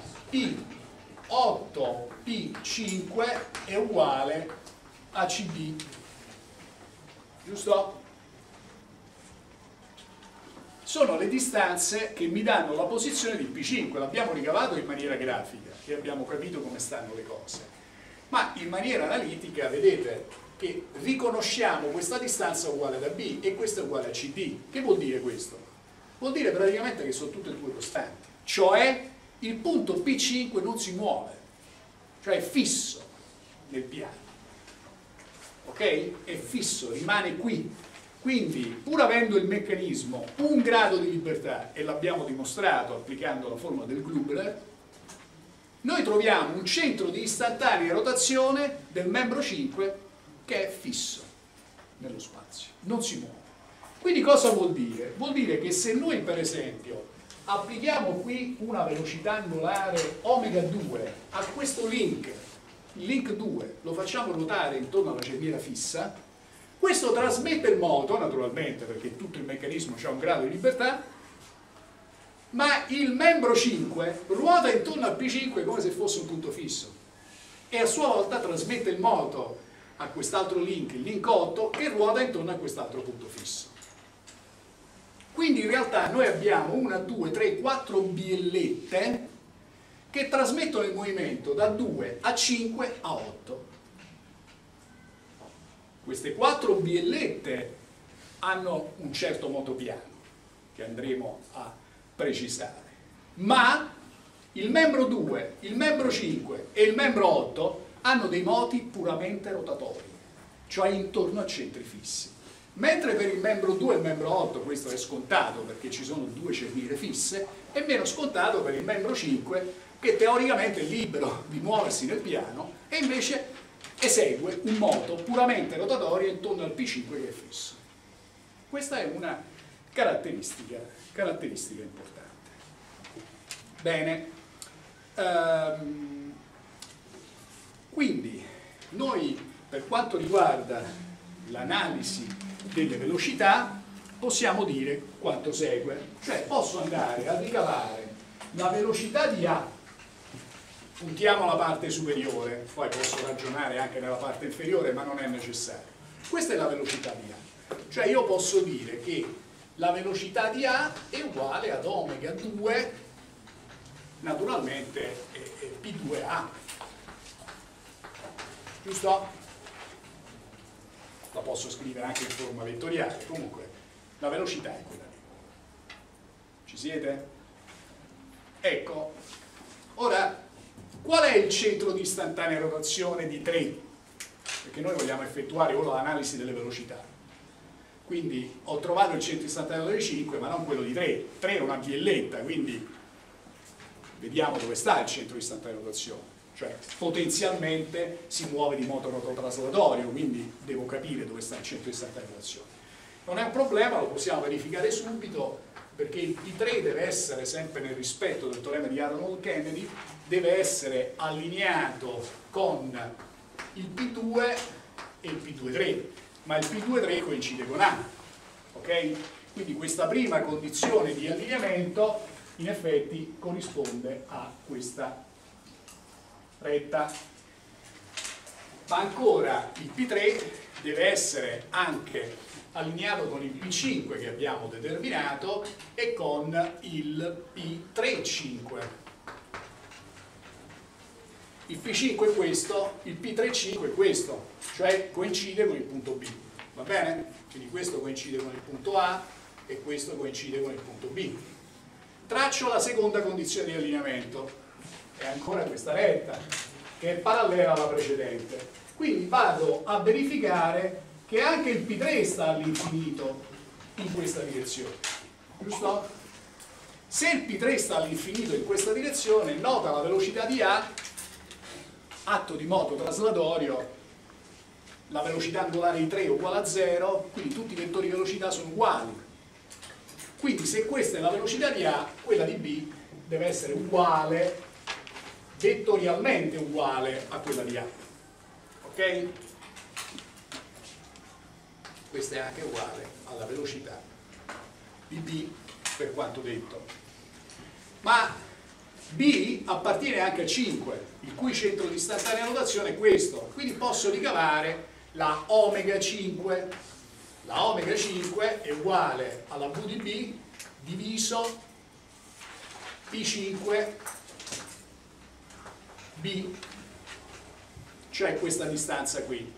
P8-P5 è uguale a CD. Giusto? Sono le distanze che mi danno la posizione di P5, l'abbiamo ricavato in maniera grafica e abbiamo capito come stanno le cose. Ma in maniera analitica vedete che riconosciamo questa distanza uguale da B e questa è uguale a CD. Che vuol dire questo? Vuol dire praticamente che sono tutte e due costanti, cioè il punto P5 non si muove, cioè è fisso nel piano, ok? È fisso, rimane qui. Quindi, pur avendo il meccanismo un grado di libertà, e l'abbiamo dimostrato applicando la formula del Grubler, noi troviamo un centro di istantanea rotazione del membro 5 che è fisso nello spazio, non si muove. Quindi cosa vuol dire? Vuol dire che se noi per esempio applichiamo qui una velocità angolare omega 2 a questo link, il link 2, lo facciamo ruotare intorno alla cerniera fissa, questo trasmette il moto, naturalmente, perché tutto il meccanismo ha un grado di libertà, ma il membro 5 ruota intorno al P5 come se fosse un punto fisso e a sua volta trasmette il moto a quest'altro link, il link 8, che ruota intorno a quest'altro punto fisso. Quindi in realtà noi abbiamo 1, 2, 3, 4 biellette che trasmettono il movimento da 2 a 5 a 8. Queste 4 biellette hanno un certo motopiano che andremo a precisare, ma il membro 2, il membro 5 e il membro 8 hanno dei moti puramente rotatori, cioè intorno a centri fissi. Mentre per il membro 2 e il membro 8 questo è scontato perché ci sono due cerniere fisse, è meno scontato per il membro 5 che teoricamente è libero di muoversi nel piano e invece esegue un moto puramente rotatorio intorno al P5 che è fisso. Questa è una caratteristica importante. Bene, quindi noi per quanto riguarda l'analisi delle velocità possiamo dire quanto segue, cioè posso andare a ricavare la velocità di A, puntiamo alla parte superiore, poi posso ragionare anche nella parte inferiore, ma non è necessario. Questa è la velocità di A, cioè io posso dire che la velocità di A è uguale ad omega 2, naturalmente è P2A, giusto? La posso scrivere anche in forma vettoriale, comunque la velocità è quella lì. Ci siete? Ecco, ora qual è il centro di istantanea rotazione di 3? Perché noi vogliamo effettuare ora l'analisi delle velocità. Quindi ho trovato il centro istantaneo di 5, ma non quello di 3. 3 è una bielletta, quindi vediamo dove sta il centro istantanea rotazione. Cioè potenzialmente si muove di moto rototraslatorio, quindi devo capire dove sta il centro istantanea rotazione. Non è un problema, lo possiamo verificare subito, perché il P3 deve essere sempre nel rispetto del teorema di Arnold-Kennedy, deve essere allineato con il P2 e il P2,3, ma il P2,3 coincide con A, ok? Quindi questa prima condizione di allineamento in effetti corrisponde a questa retta. Ma ancora il P3 deve essere anche allineato con il P5 che abbiamo determinato e con il P3,5. il P5 è questo, il P35 è questo, cioè coincide con il punto B, va bene? Quindi questo coincide con il punto A e questo coincide con il punto B. Traccio la seconda condizione di allineamento, è ancora questa retta, che è parallela alla precedente. Quindi vado a verificare che anche il P3 sta all'infinito in questa direzione, giusto? Se il P3 sta all'infinito in questa direzione, nota la velocità di A, atto di moto traslatorio, la velocità angolare di 3 è uguale a 0, quindi tutti i vettori di velocità sono uguali. Quindi se questa è la velocità di A, quella di B deve essere uguale, vettorialmente uguale a quella di A. Ok? Questa è anche uguale alla velocità di B per quanto detto. Ma B appartiene anche a 5, il cui centro di istantanea rotazione è questo, quindi posso ricavare la omega 5. La omega 5 è uguale alla V di B diviso P5 B, cioè questa distanza qui.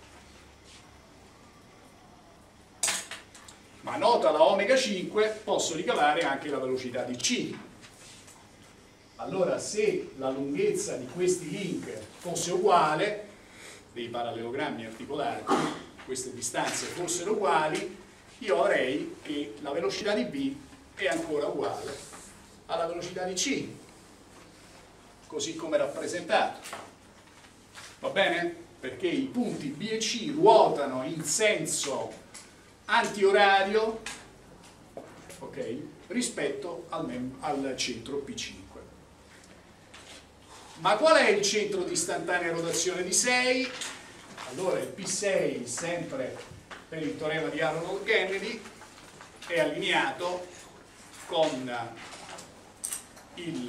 Ma nota la omega 5, posso ricavare anche la velocità di C. Allora se la lunghezza di questi link fosse uguale, dei parallelogrammi articolati, queste distanze fossero uguali, io avrei che la velocità di B è ancora uguale alla velocità di C, così come rappresentato. Va bene? Perché i punti B e C ruotano in senso antiorario, ok, rispetto al centro P5. Ma qual è il centro di istantanea rotazione di 6? Allora il P6, sempre per il teorema di Arnold-Kennedy, è allineato con il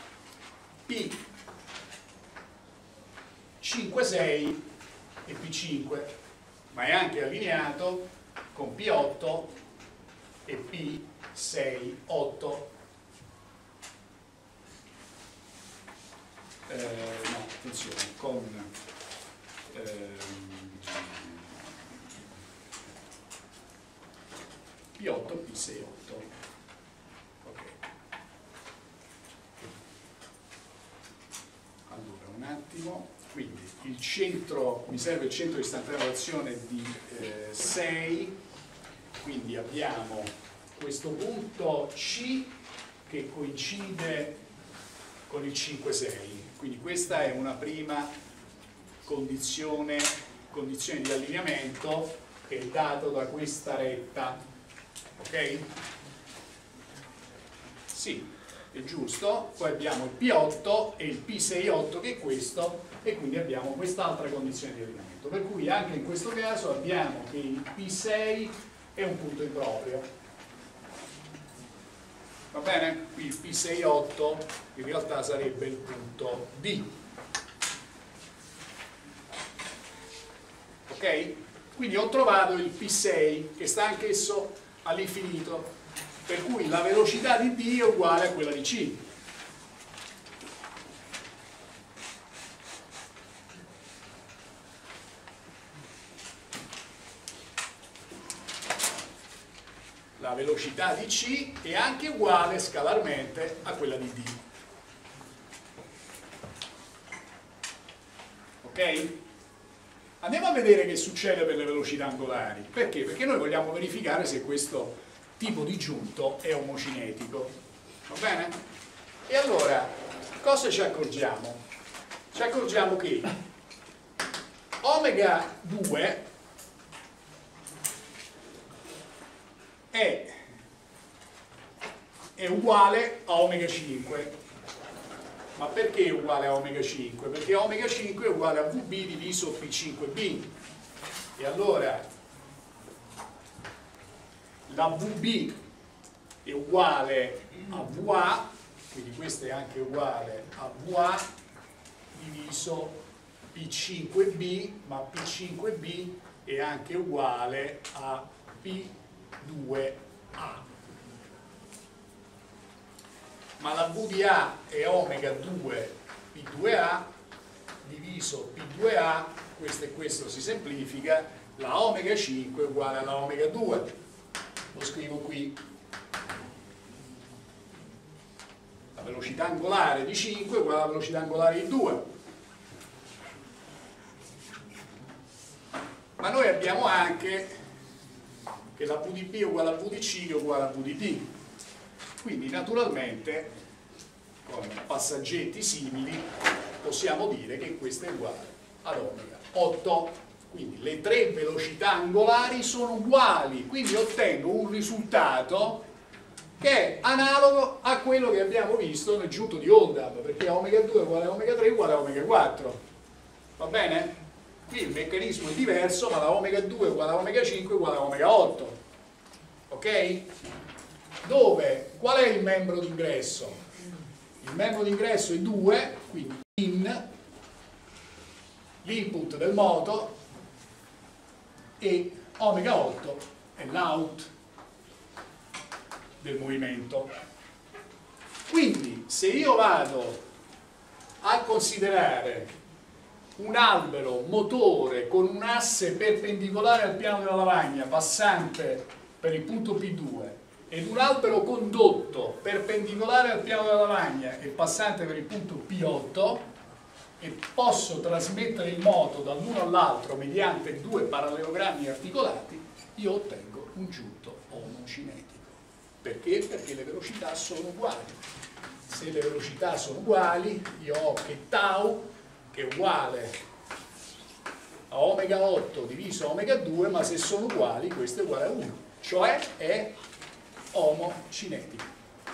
P5,6 e P5, ma è anche allineato con P8 e P6,8. No, attenzione, con P8 e P6,8. Ok. Allora, un attimo, quindi il centro, mi serve il centro di istantanea rotazione di 6, quindi abbiamo questo punto C che coincide con il 5,6, quindi questa è una prima condizione di allineamento che è dato da questa retta, ok? Sì, è giusto. Poi abbiamo il P8 e il P6,8 che è questo, e quindi abbiamo quest'altra condizione di allineamento, per cui anche in questo caso abbiamo che il P6 è un punto improprio. Va bene? Qui il P6,8 in realtà sarebbe il punto D. Ok? Quindi ho trovato il P6 che sta anch'esso all'infinito, per cui la velocità di D è uguale a quella di C. La velocità di C è anche uguale scalarmente a quella di D. Ok? Andiamo a vedere che succede per le velocità angolari. Perché? Perché noi vogliamo verificare se questo tipo di giunto è omocinetico. Va bene? E allora, cosa ci accorgiamo? Ci accorgiamo che omega 2 è uguale a omega 5. Ma perché è uguale a omega 5? Perché omega 5 è uguale a VB diviso P5B. E allora la VB è uguale a VA, quindi questa è anche uguale a VA diviso P5B, ma P5B è anche uguale a P2A. Ma la V di A è omega 2 P2A, diviso P2A, questo e questo si semplifica, la omega 5 è uguale alla omega 2. Lo scrivo qui. La velocità angolare di 5 è uguale alla velocità angolare di 2. Ma noi abbiamo anche che la V di P è uguale a V di C che è uguale a V di P. Quindi naturalmente con passaggetti simili possiamo dire che questo è uguale ad omega 8. Quindi le tre velocità angolari sono uguali, quindi ottengo un risultato che è analogo a quello che abbiamo visto nel giunto di Oldham, perché omega 2 uguale a omega 3 uguale a omega 4. Va bene? Qui il meccanismo è diverso, ma la omega 2 uguale a omega 5 uguale a omega 8. Ok? Dove? Qual è il membro d'ingresso? Il membro d'ingresso è 2, quindi in, l'input del moto, e omega 8 è l'out del movimento. Quindi se io vado a considerare un albero motore con un asse perpendicolare al piano della lavagna passante per il punto P2 ed un albero condotto perpendicolare al piano della lavagna e passante per il punto P8, e posso trasmettere il moto dall'uno all'altro mediante due parallelogrammi articolati, io ottengo un giunto omocinetico. Perché? Perché le velocità sono uguali. Se le velocità sono uguali, io ho che tau, che è uguale a omega 8 diviso omega 2, ma se sono uguali, questo è uguale a 1, cioè è omocinetico.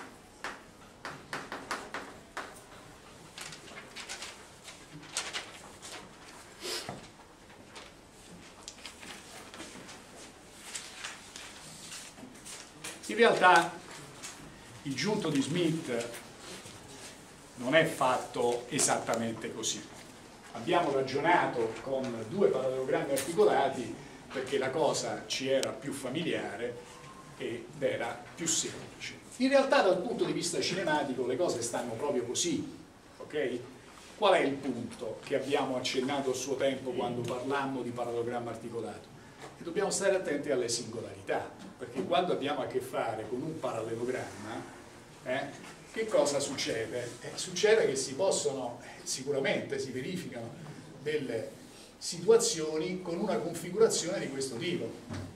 In realtà il giunto di Smith non è fatto esattamente così. Abbiamo ragionato con due parallelogrammi articolati perché la cosa ci era più familiare ed era più semplice. In realtà dal punto di vista cinematico le cose stanno proprio così, ok? Qual è il punto che abbiamo accennato a suo tempo quando parlammo di parallelogramma articolato? E dobbiamo stare attenti alle singolarità, perché quando abbiamo a che fare con un parallelogramma, che cosa succede? Succede che si possono, sicuramente si verificano delle situazioni con una configurazione di questo tipo.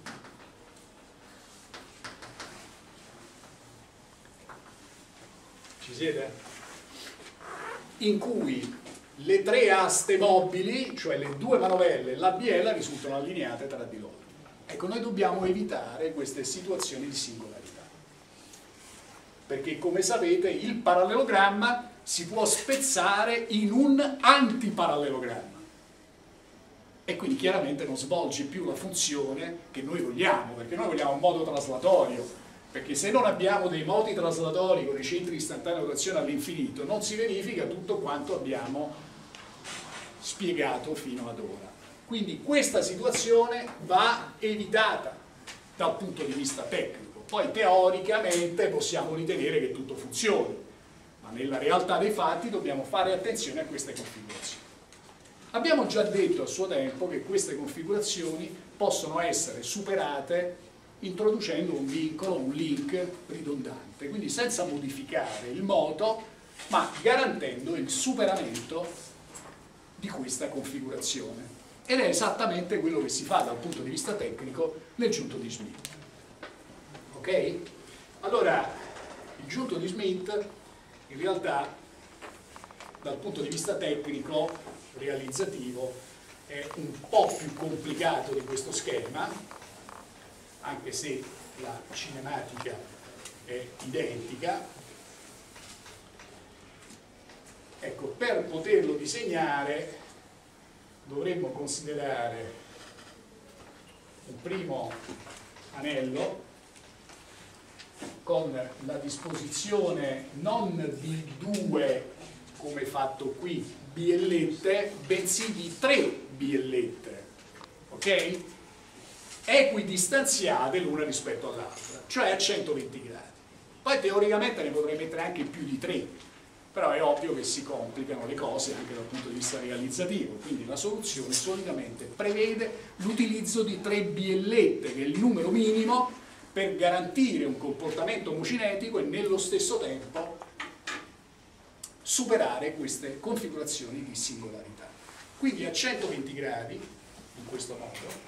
Ci siete? In cui le tre aste mobili, cioè le due manovelle e la biella, risultano allineate tra di loro. Ecco, noi dobbiamo evitare queste situazioni di singolarità, perché come sapete il parallelogramma si può spezzare in un antiparallelogramma e quindi chiaramente non svolge più la funzione che noi vogliamo, perché noi vogliamo un modo traslatorio, perché se non abbiamo dei modi traslatori con i centri di istantanea rotazione all'infinito non si verifica tutto quanto abbiamo spiegato fino ad ora. Quindi questa situazione va evitata dal punto di vista tecnico. Poi teoricamente possiamo ritenere che tutto funzioni, ma nella realtà dei fatti dobbiamo fare attenzione a queste configurazioni. Abbiamo già detto a suo tempo che queste configurazioni possono essere superate introducendo un vincolo, un link ridondante, quindi senza modificare il moto, ma garantendo il superamento di questa configurazione. Ed è esattamente quello che si fa dal punto di vista tecnico nel giunto di Smith. Ok? Allora, il giunto di Smith in realtà dal punto di vista tecnico realizzativo è un po' più complicato di questo schema, anche se la cinematica è identica. Ecco, per poterlo disegnare dovremmo considerare un primo anello con la disposizione non di due, come fatto qui, biellette, bensì di 3 biellette, ok? Equidistanziate l'una rispetto all'altra, cioè a 120 gradi. Poi teoricamente ne potrei mettere anche più di 3, però è ovvio che si complicano le cose anche dal punto di vista realizzativo, quindi la soluzione solitamente prevede l'utilizzo di 3 biellette, che è il numero minimo per garantire un comportamento omocinetico e nello stesso tempo superare queste configurazioni di singolarità. Quindi a 120 gradi, in questo modo,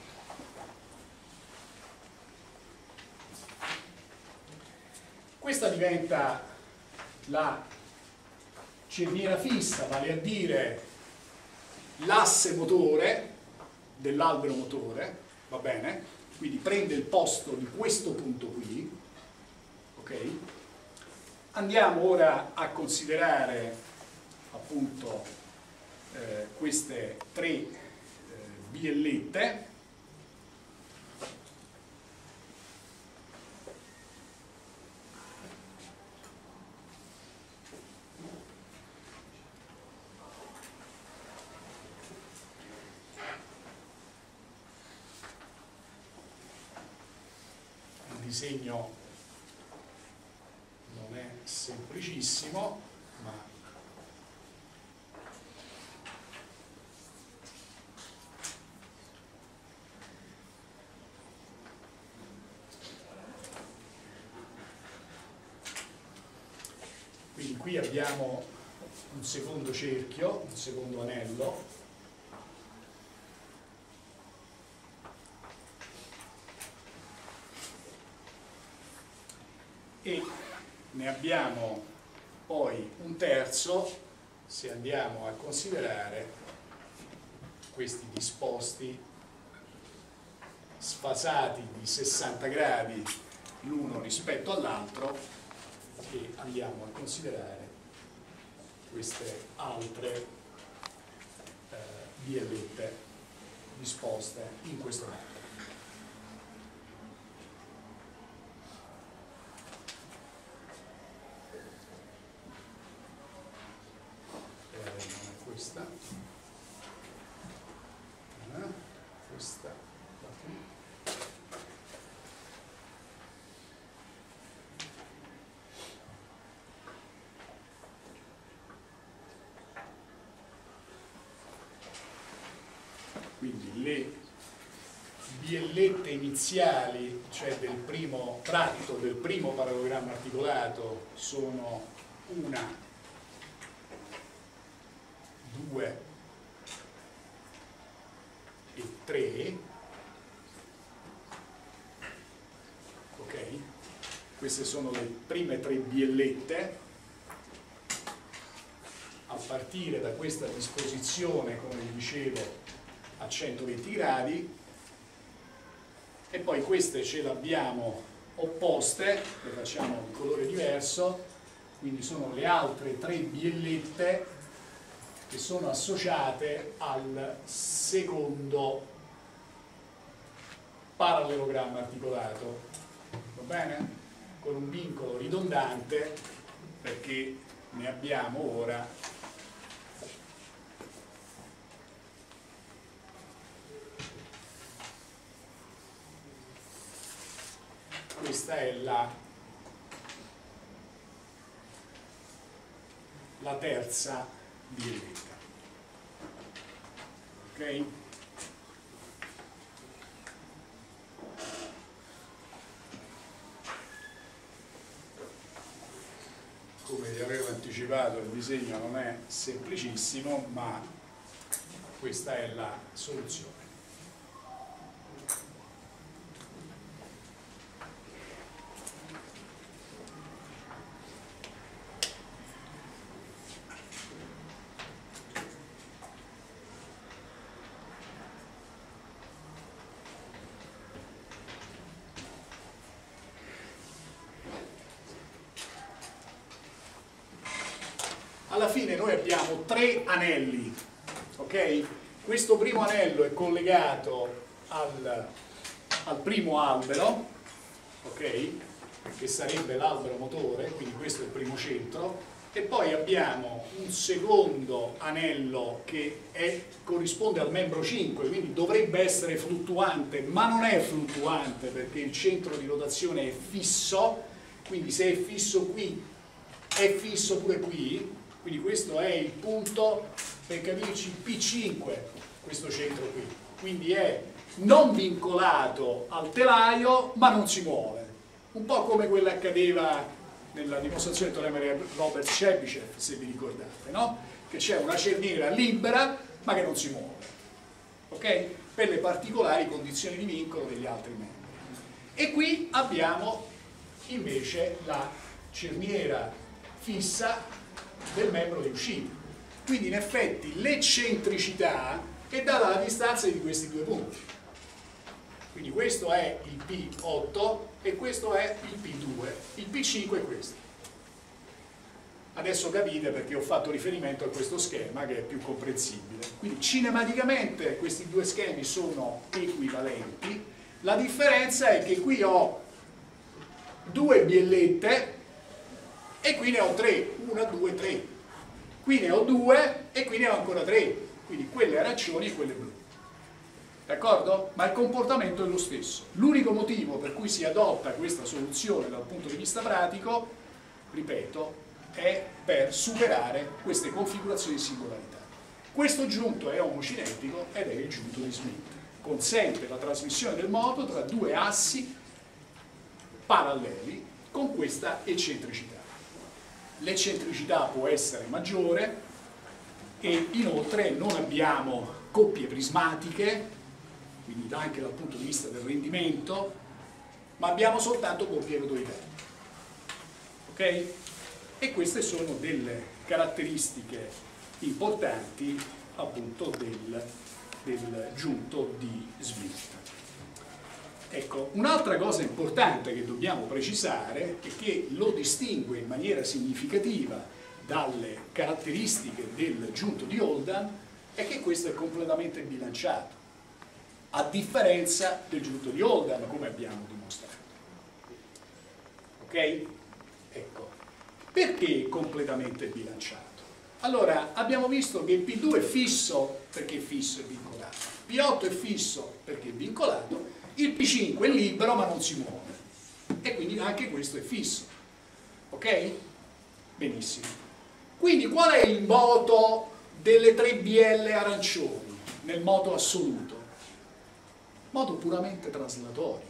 questa diventa la cerniera fissa, vale a dire l'asse motore dell'albero motore, va bene? Quindi prende il posto di questo punto qui, ok? Andiamo ora a considerare appunto queste 3 biellette. Il disegno non è semplicissimo, ma quindi qui abbiamo un secondo cerchio, un secondo anello, e ne abbiamo poi un terzo se andiamo a considerare questi disposti sfasati di 60 gradi l'uno rispetto all'altro, e andiamo a considerare queste altre biellette disposte in questo modo. Questa, questa, quindi le biellette iniziali, cioè del primo tratto del primo parallelogramma articolato, sono 1, 2 e 3, ok? Queste sono le prime 3 biellette. A partire da questa disposizione, come vi dicevo, a 120 gradi, e poi queste ce le abbiamo opposte, le facciamo di colore diverso, quindi sono le altre 3 biellette che sono associate al secondo parallelogramma articolato, va bene? Con un vincolo ridondante, perché ne abbiamo ora questa è la terza bielletta, ok? Come vi avevo anticipato, il disegno non è semplicissimo, ma questa è la soluzione. Alla fine noi abbiamo 3 anelli, ok? Questo primo anello è collegato al primo albero, ok? Che sarebbe l'albero motore, quindi questo è il primo centro, e poi abbiamo un secondo anello che corrisponde al membro 5, quindi dovrebbe essere fluttuante, ma non è fluttuante perché il centro di rotazione è fisso, quindi se è fisso qui, è fisso pure qui, quindi questo è il punto, per capirci, P5, questo centro qui, quindi è non vincolato al telaio ma non si muove, un po' come quello che accadeva nella dimostrazione del teorema di Roberts-Chebyshev, se vi ricordate, no? Che c'è una cerniera libera ma che non si muove, ok? Per le particolari condizioni di vincolo degli altri membri. E qui abbiamo invece la cerniera fissa del membro di uscita, quindi in effetti l'eccentricità è data dalla distanza di questi due punti, quindi questo è il P8 e questo è il P2, il P5 è questo. Adesso capite perché ho fatto riferimento a questo schema che è più comprensibile. Quindi cinematicamente questi due schemi sono equivalenti, la differenza è che qui ho due biellette e qui ne ho tre, 1, 2, 3. Qui ne ho due e qui ne ho ancora tre, quindi quelle arancioni e quelle blu. D'accordo? Ma il comportamento è lo stesso. L'unico motivo per cui si adotta questa soluzione dal punto di vista pratico, ripeto, è per superare queste configurazioni di singolarità. Questo giunto è omocinetico ed è il giunto di Smith. Consente la trasmissione del moto tra due assi paralleli con questa eccentricità. L'eccentricità può essere maggiore e inoltre non abbiamo coppie prismatiche, quindi anche dal punto di vista del rendimento, ma abbiamo soltanto coppie erodoidali. Ok? E queste sono delle caratteristiche importanti appunto del giunto di Smith. Ecco, un'altra cosa importante che dobbiamo precisare e che lo distingue in maniera significativa dalle caratteristiche del giunto di Oldham è che questo è completamente bilanciato, a differenza del giunto di Oldham, come abbiamo dimostrato. Ok? Ecco, perché completamente bilanciato? Allora, abbiamo visto che P2 è fisso perché è fisso e vincolato, P8 è fisso perché è vincolato, il P5 è libero ma non si muove e quindi anche questo è fisso, ok? Benissimo. Quindi qual è il moto delle 3 BL arancioni nel moto assoluto? Moto puramente traslatorio.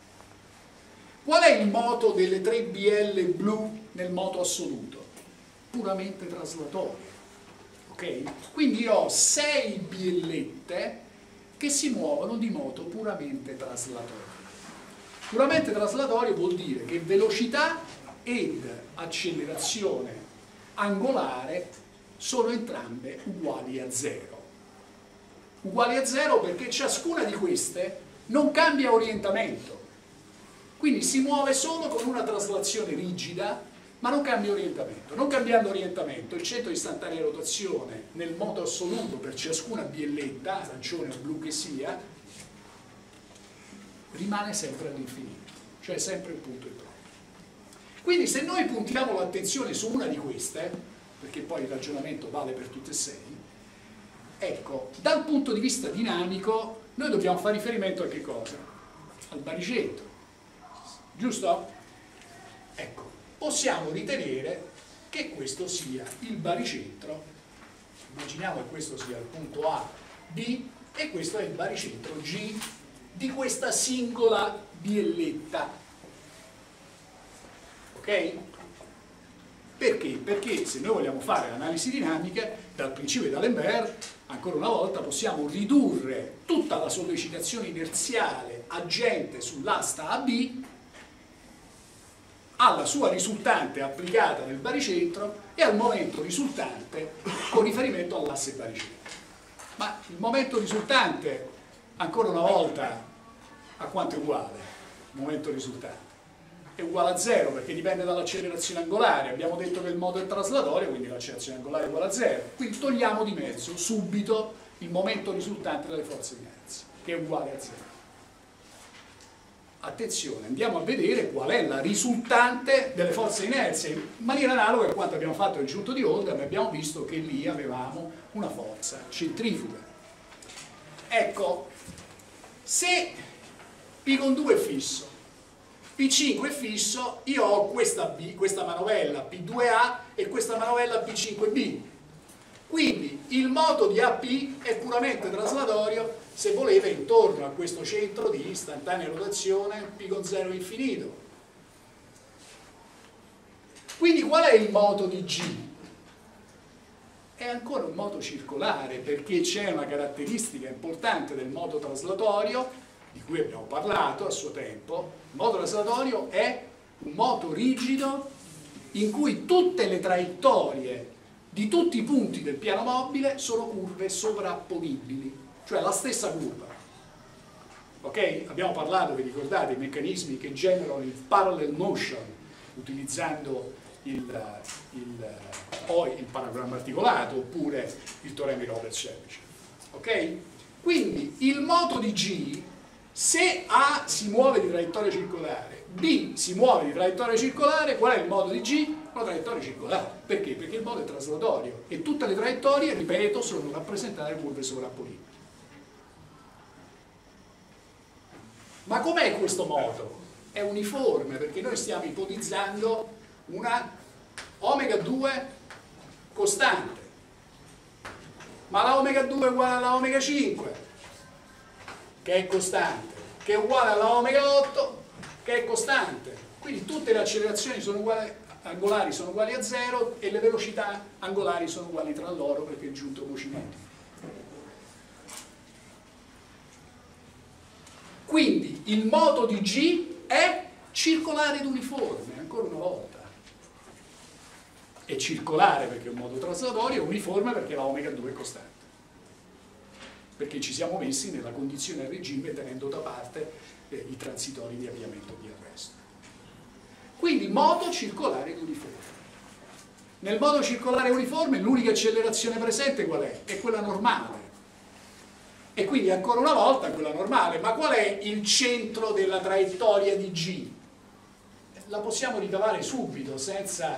Qual è il moto delle 3 BL blu nel moto assoluto? Puramente traslatorio, ok? Quindi io ho 6 biellette che si muovono di moto puramente traslatorio. Puramente traslatorio vuol dire che velocità ed accelerazione angolare sono entrambe uguali a 0. Uguali a 0 perché ciascuna di queste non cambia orientamento, quindi si muove solo con una traslazione rigida ma non cambia orientamento. Non cambiando orientamento, il centro istantaneo di rotazione nel moto assoluto per ciascuna bielletta, arancione o blu che sia, rimane sempre all'infinito, cioè sempre il punto di proprio. Quindi se noi puntiamo l'attenzione su una di queste, perché poi il ragionamento vale per tutte e 6, ecco, dal punto di vista dinamico noi dobbiamo fare riferimento a che cosa? Al baricentro, giusto? Ecco, possiamo ritenere che questo sia il baricentro, immaginiamo che questo sia il punto A, B, e questo è il baricentro G di questa singola bielletta. Ok? Perché? Perché se noi vogliamo fare l'analisi dinamica, dal principio di D'Alembert, ancora una volta possiamo ridurre tutta la sollecitazione inerziale agente sull'asta AB alla sua risultante applicata nel baricentro e al momento risultante con riferimento all'asse baricentro. Ma il momento risultante, ancora una volta, a quanto è uguale? Il momento risultante è uguale a 0 perché dipende dall'accelerazione angolare. Abbiamo detto che il moto è traslatorio, quindi l'accelerazione angolare è uguale a 0. Quindi togliamo di mezzo subito il momento risultante delle forze di inerzia, che è uguale a 0. Attenzione, andiamo a vedere qual è la risultante delle forze di inerzia. In maniera analoga a quanto abbiamo fatto nel giunto di Oldham, abbiamo visto che lì avevamo una forza centrifuga. Ecco, se P con 2 è fisso P5 è fisso, io ho questa manovella P2A e questa manovella P5B. Quindi il moto di AP è puramente traslatorio, se volete, intorno a questo centro di istantanea rotazione P con 0 infinito. Quindi qual è il moto di G? È ancora un moto circolare, perché c'è una caratteristica importante del moto traslatorio, di cui abbiamo parlato a suo tempo. Il moto traslatorio è un moto rigido in cui tutte le traiettorie di tutti i punti del piano mobile sono curve sovrapponibili, cioè la stessa curva. Ok? Abbiamo parlato, vi ricordate, i meccanismi che generano il parallel motion utilizzando il paragramma articolato oppure il teorema di Robert-Chebyshev. Ok? Quindi il moto di G, se A si muove di traiettoria circolare, B si muove di traiettoria circolare, qual è il moto di G? Una traiettoria circolare. Perché? Perché il moto è traslatorio e tutte le traiettorie, ripeto, sono rappresentate da curve sovrapponibili. Ma com'è questo moto? È uniforme, perché noi stiamo ipotizzando una omega 2 costante. Ma la omega 2 è uguale alla omega 5, che è costante, che è uguale alla omega 8, che è costante. Quindi tutte le accelerazioni sono uguali, angolari sono uguali a 0 e le velocità angolari sono uguali tra loro perché è giunto cocinetti. Quindi il moto di G è circolare ed uniforme, ancora una volta. È circolare perché è un moto traslatorio, è uniforme perché la omega 2 è costante. Perché ci siamo messi nella condizione a regime tenendo da parte i transitori di avviamento e di arresto. Quindi moto circolare ed uniforme. Nel moto circolare uniforme l'unica accelerazione presente qual è? È quella normale. E quindi ancora una volta quella normale. Ma qual è il centro della traiettoria di G? La possiamo ricavare subito senza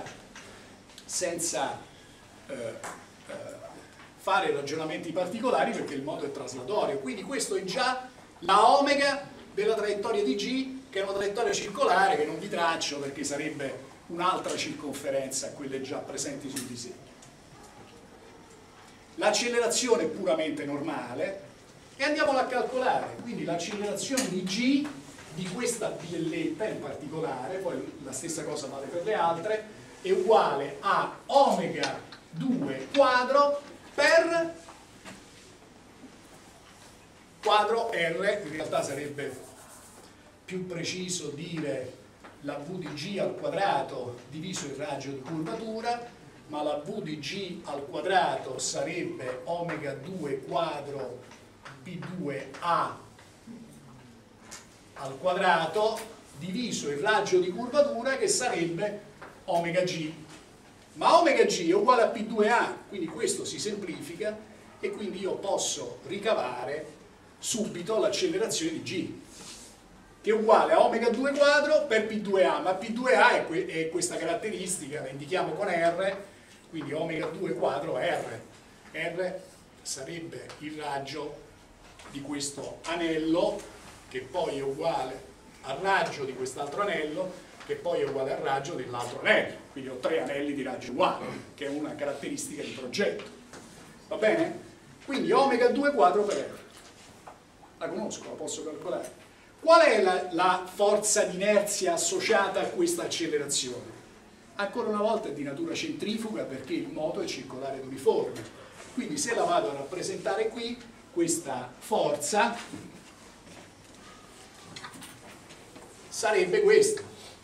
fare ragionamenti particolari perché il moto è traslatorio. Quindi questo è già la omega della traiettoria di G, che è una traiettoria circolare che non vi traccio perché sarebbe un'altra circonferenza a quelle già presenti sul disegno. L'accelerazione è puramente normale e andiamola a calcolare. Quindi l'accelerazione di G di questa bielletta in particolare, poi la stessa cosa vale per le altre, è uguale a omega 2 quadro per quadro R. In realtà sarebbe più preciso dire la V di G al quadrato diviso il raggio di curvatura, ma la V di G al quadrato sarebbe omega 2 quadro P2A al quadrato diviso il raggio di curvatura, che sarebbe omega G. Ma omega G è uguale a P2A, quindi questo si semplifica e quindi io posso ricavare subito l'accelerazione di G, che è uguale a omega 2 quadro per P2A, ma P2A è questa caratteristica, la indichiamo con R, quindi omega 2 quadro è R. R sarebbe il raggio di questo anello, che poi è uguale al raggio di quest'altro anello, che poi è uguale al raggio dell'altro anello. Quindi ho 3 anelli di raggio uguali, che è una caratteristica di progetto. Va bene? Quindi omega 2 quadro per R. La conosco, la posso calcolare. Qual è la forza di inerzia associata a questa accelerazione? Ancora una volta è di natura centrifuga perché il moto è circolare ed uniforme. Quindi se la vado a rappresentare qui, questa forza sarebbe questa.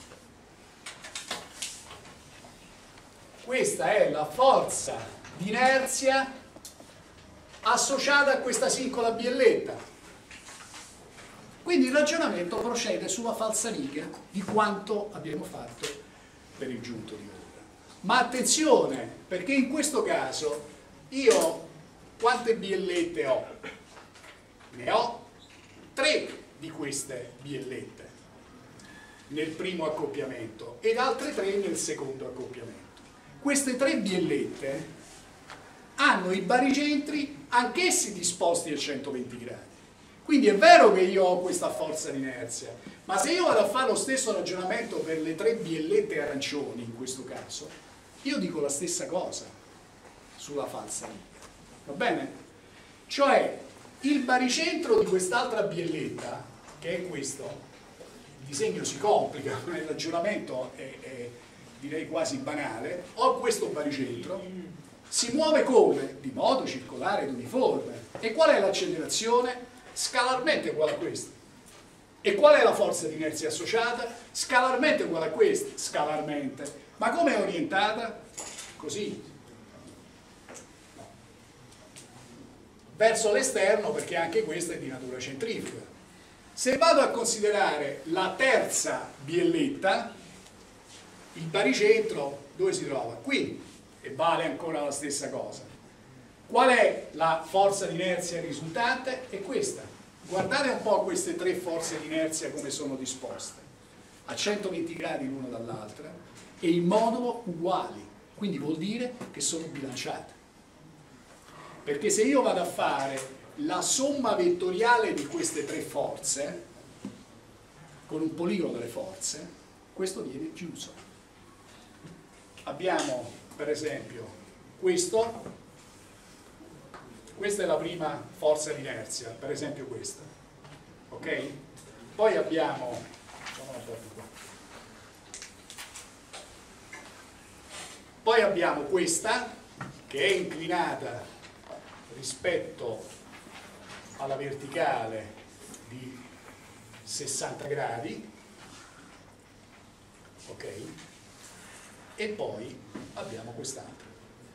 Questa è la forza di inerzia associata a questa singola bielletta. Quindi il ragionamento procede sulla falsariga di quanto abbiamo fatto per il giunto di ora. Ma attenzione, perché in questo caso io quante biellette ho? Ne ho 3 di queste biellette nel primo accoppiamento ed altre 3 nel secondo accoppiamento. Queste 3 biellette hanno i baricentri anch'essi disposti a 120 gradi, Quindi è vero che io ho questa forza di inerzia, ma se io vado a fare lo stesso ragionamento per le 3 biellette arancioni, in questo caso, io dico la stessa cosa sulla falsariga, va bene? Cioè, il baricentro di quest'altra bielletta, che è questo, il disegno si complica, il ragionamento è direi quasi banale, ho questo baricentro, si muove come? Di modo circolare ed uniforme. E qual è l'accelerazione? Scalarmente uguale a questa. E qual è la forza di inerzia associata? Scalarmente uguale a questa, scalarmente. Ma come è orientata? Così. Verso l'esterno, perché anche questa è di natura centrifuga. Se vado a considerare la terza bielletta, il baricentro dove si trova? Qui, e vale ancora la stessa cosa. Qual è la forza di inerzia risultante? È questa. Guardate un po' queste 3 forze di inerzia come sono disposte, a 120 gradi l'una dall'altra e in modulo uguali, quindi vuol dire che sono bilanciate. Perché se io vado a fare la somma vettoriale di queste 3 forze, con un poligono delle forze, questo viene chiuso. Abbiamo per esempio questo, questa è la prima forza di inerzia, per esempio questa, ok? Poi abbiamo, poi abbiamo questa che è inclinata rispetto alla verticale di 60 gradi, ok? E poi abbiamo quest'altra.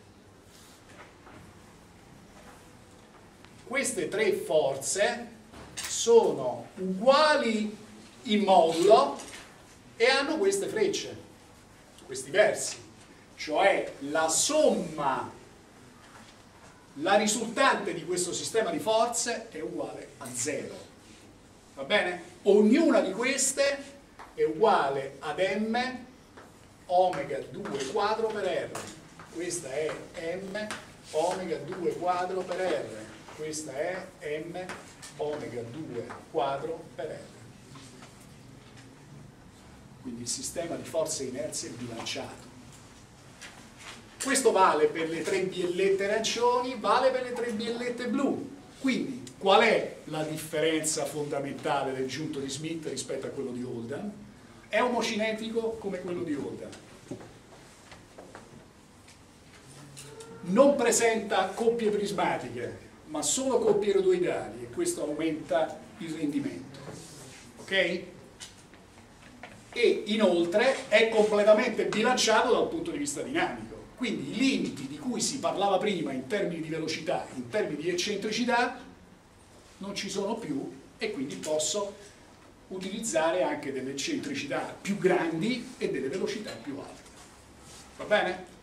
Queste 3 forze sono uguali in modulo e hanno queste frecce, questi versi, cioè la somma, la risultante di questo sistema di forze è uguale a 0. Va bene? Ognuna di queste è uguale ad m omega 2 quadro per r. Questa è m omega 2 quadro per r. Questa è m omega 2 quadro per r. Quindi il sistema di forze e inerzia è bilanciato. Questo vale per le 3 biellette arancioni, vale per le 3 biellette blu. Quindi qual è la differenza fondamentale del giunto di Smith rispetto a quello di Holden? È omocinetico come quello di Holden. Non presenta coppie prismatiche, ma solo coppie erodoidali, e questo aumenta il rendimento. Ok? E inoltre è completamente bilanciato dal punto di vista dinamico. Quindi i limiti di cui si parlava prima in termini di velocità, in termini di eccentricità, non ci sono più e quindi posso utilizzare anche delle eccentricità più grandi e delle velocità più alte. Va bene?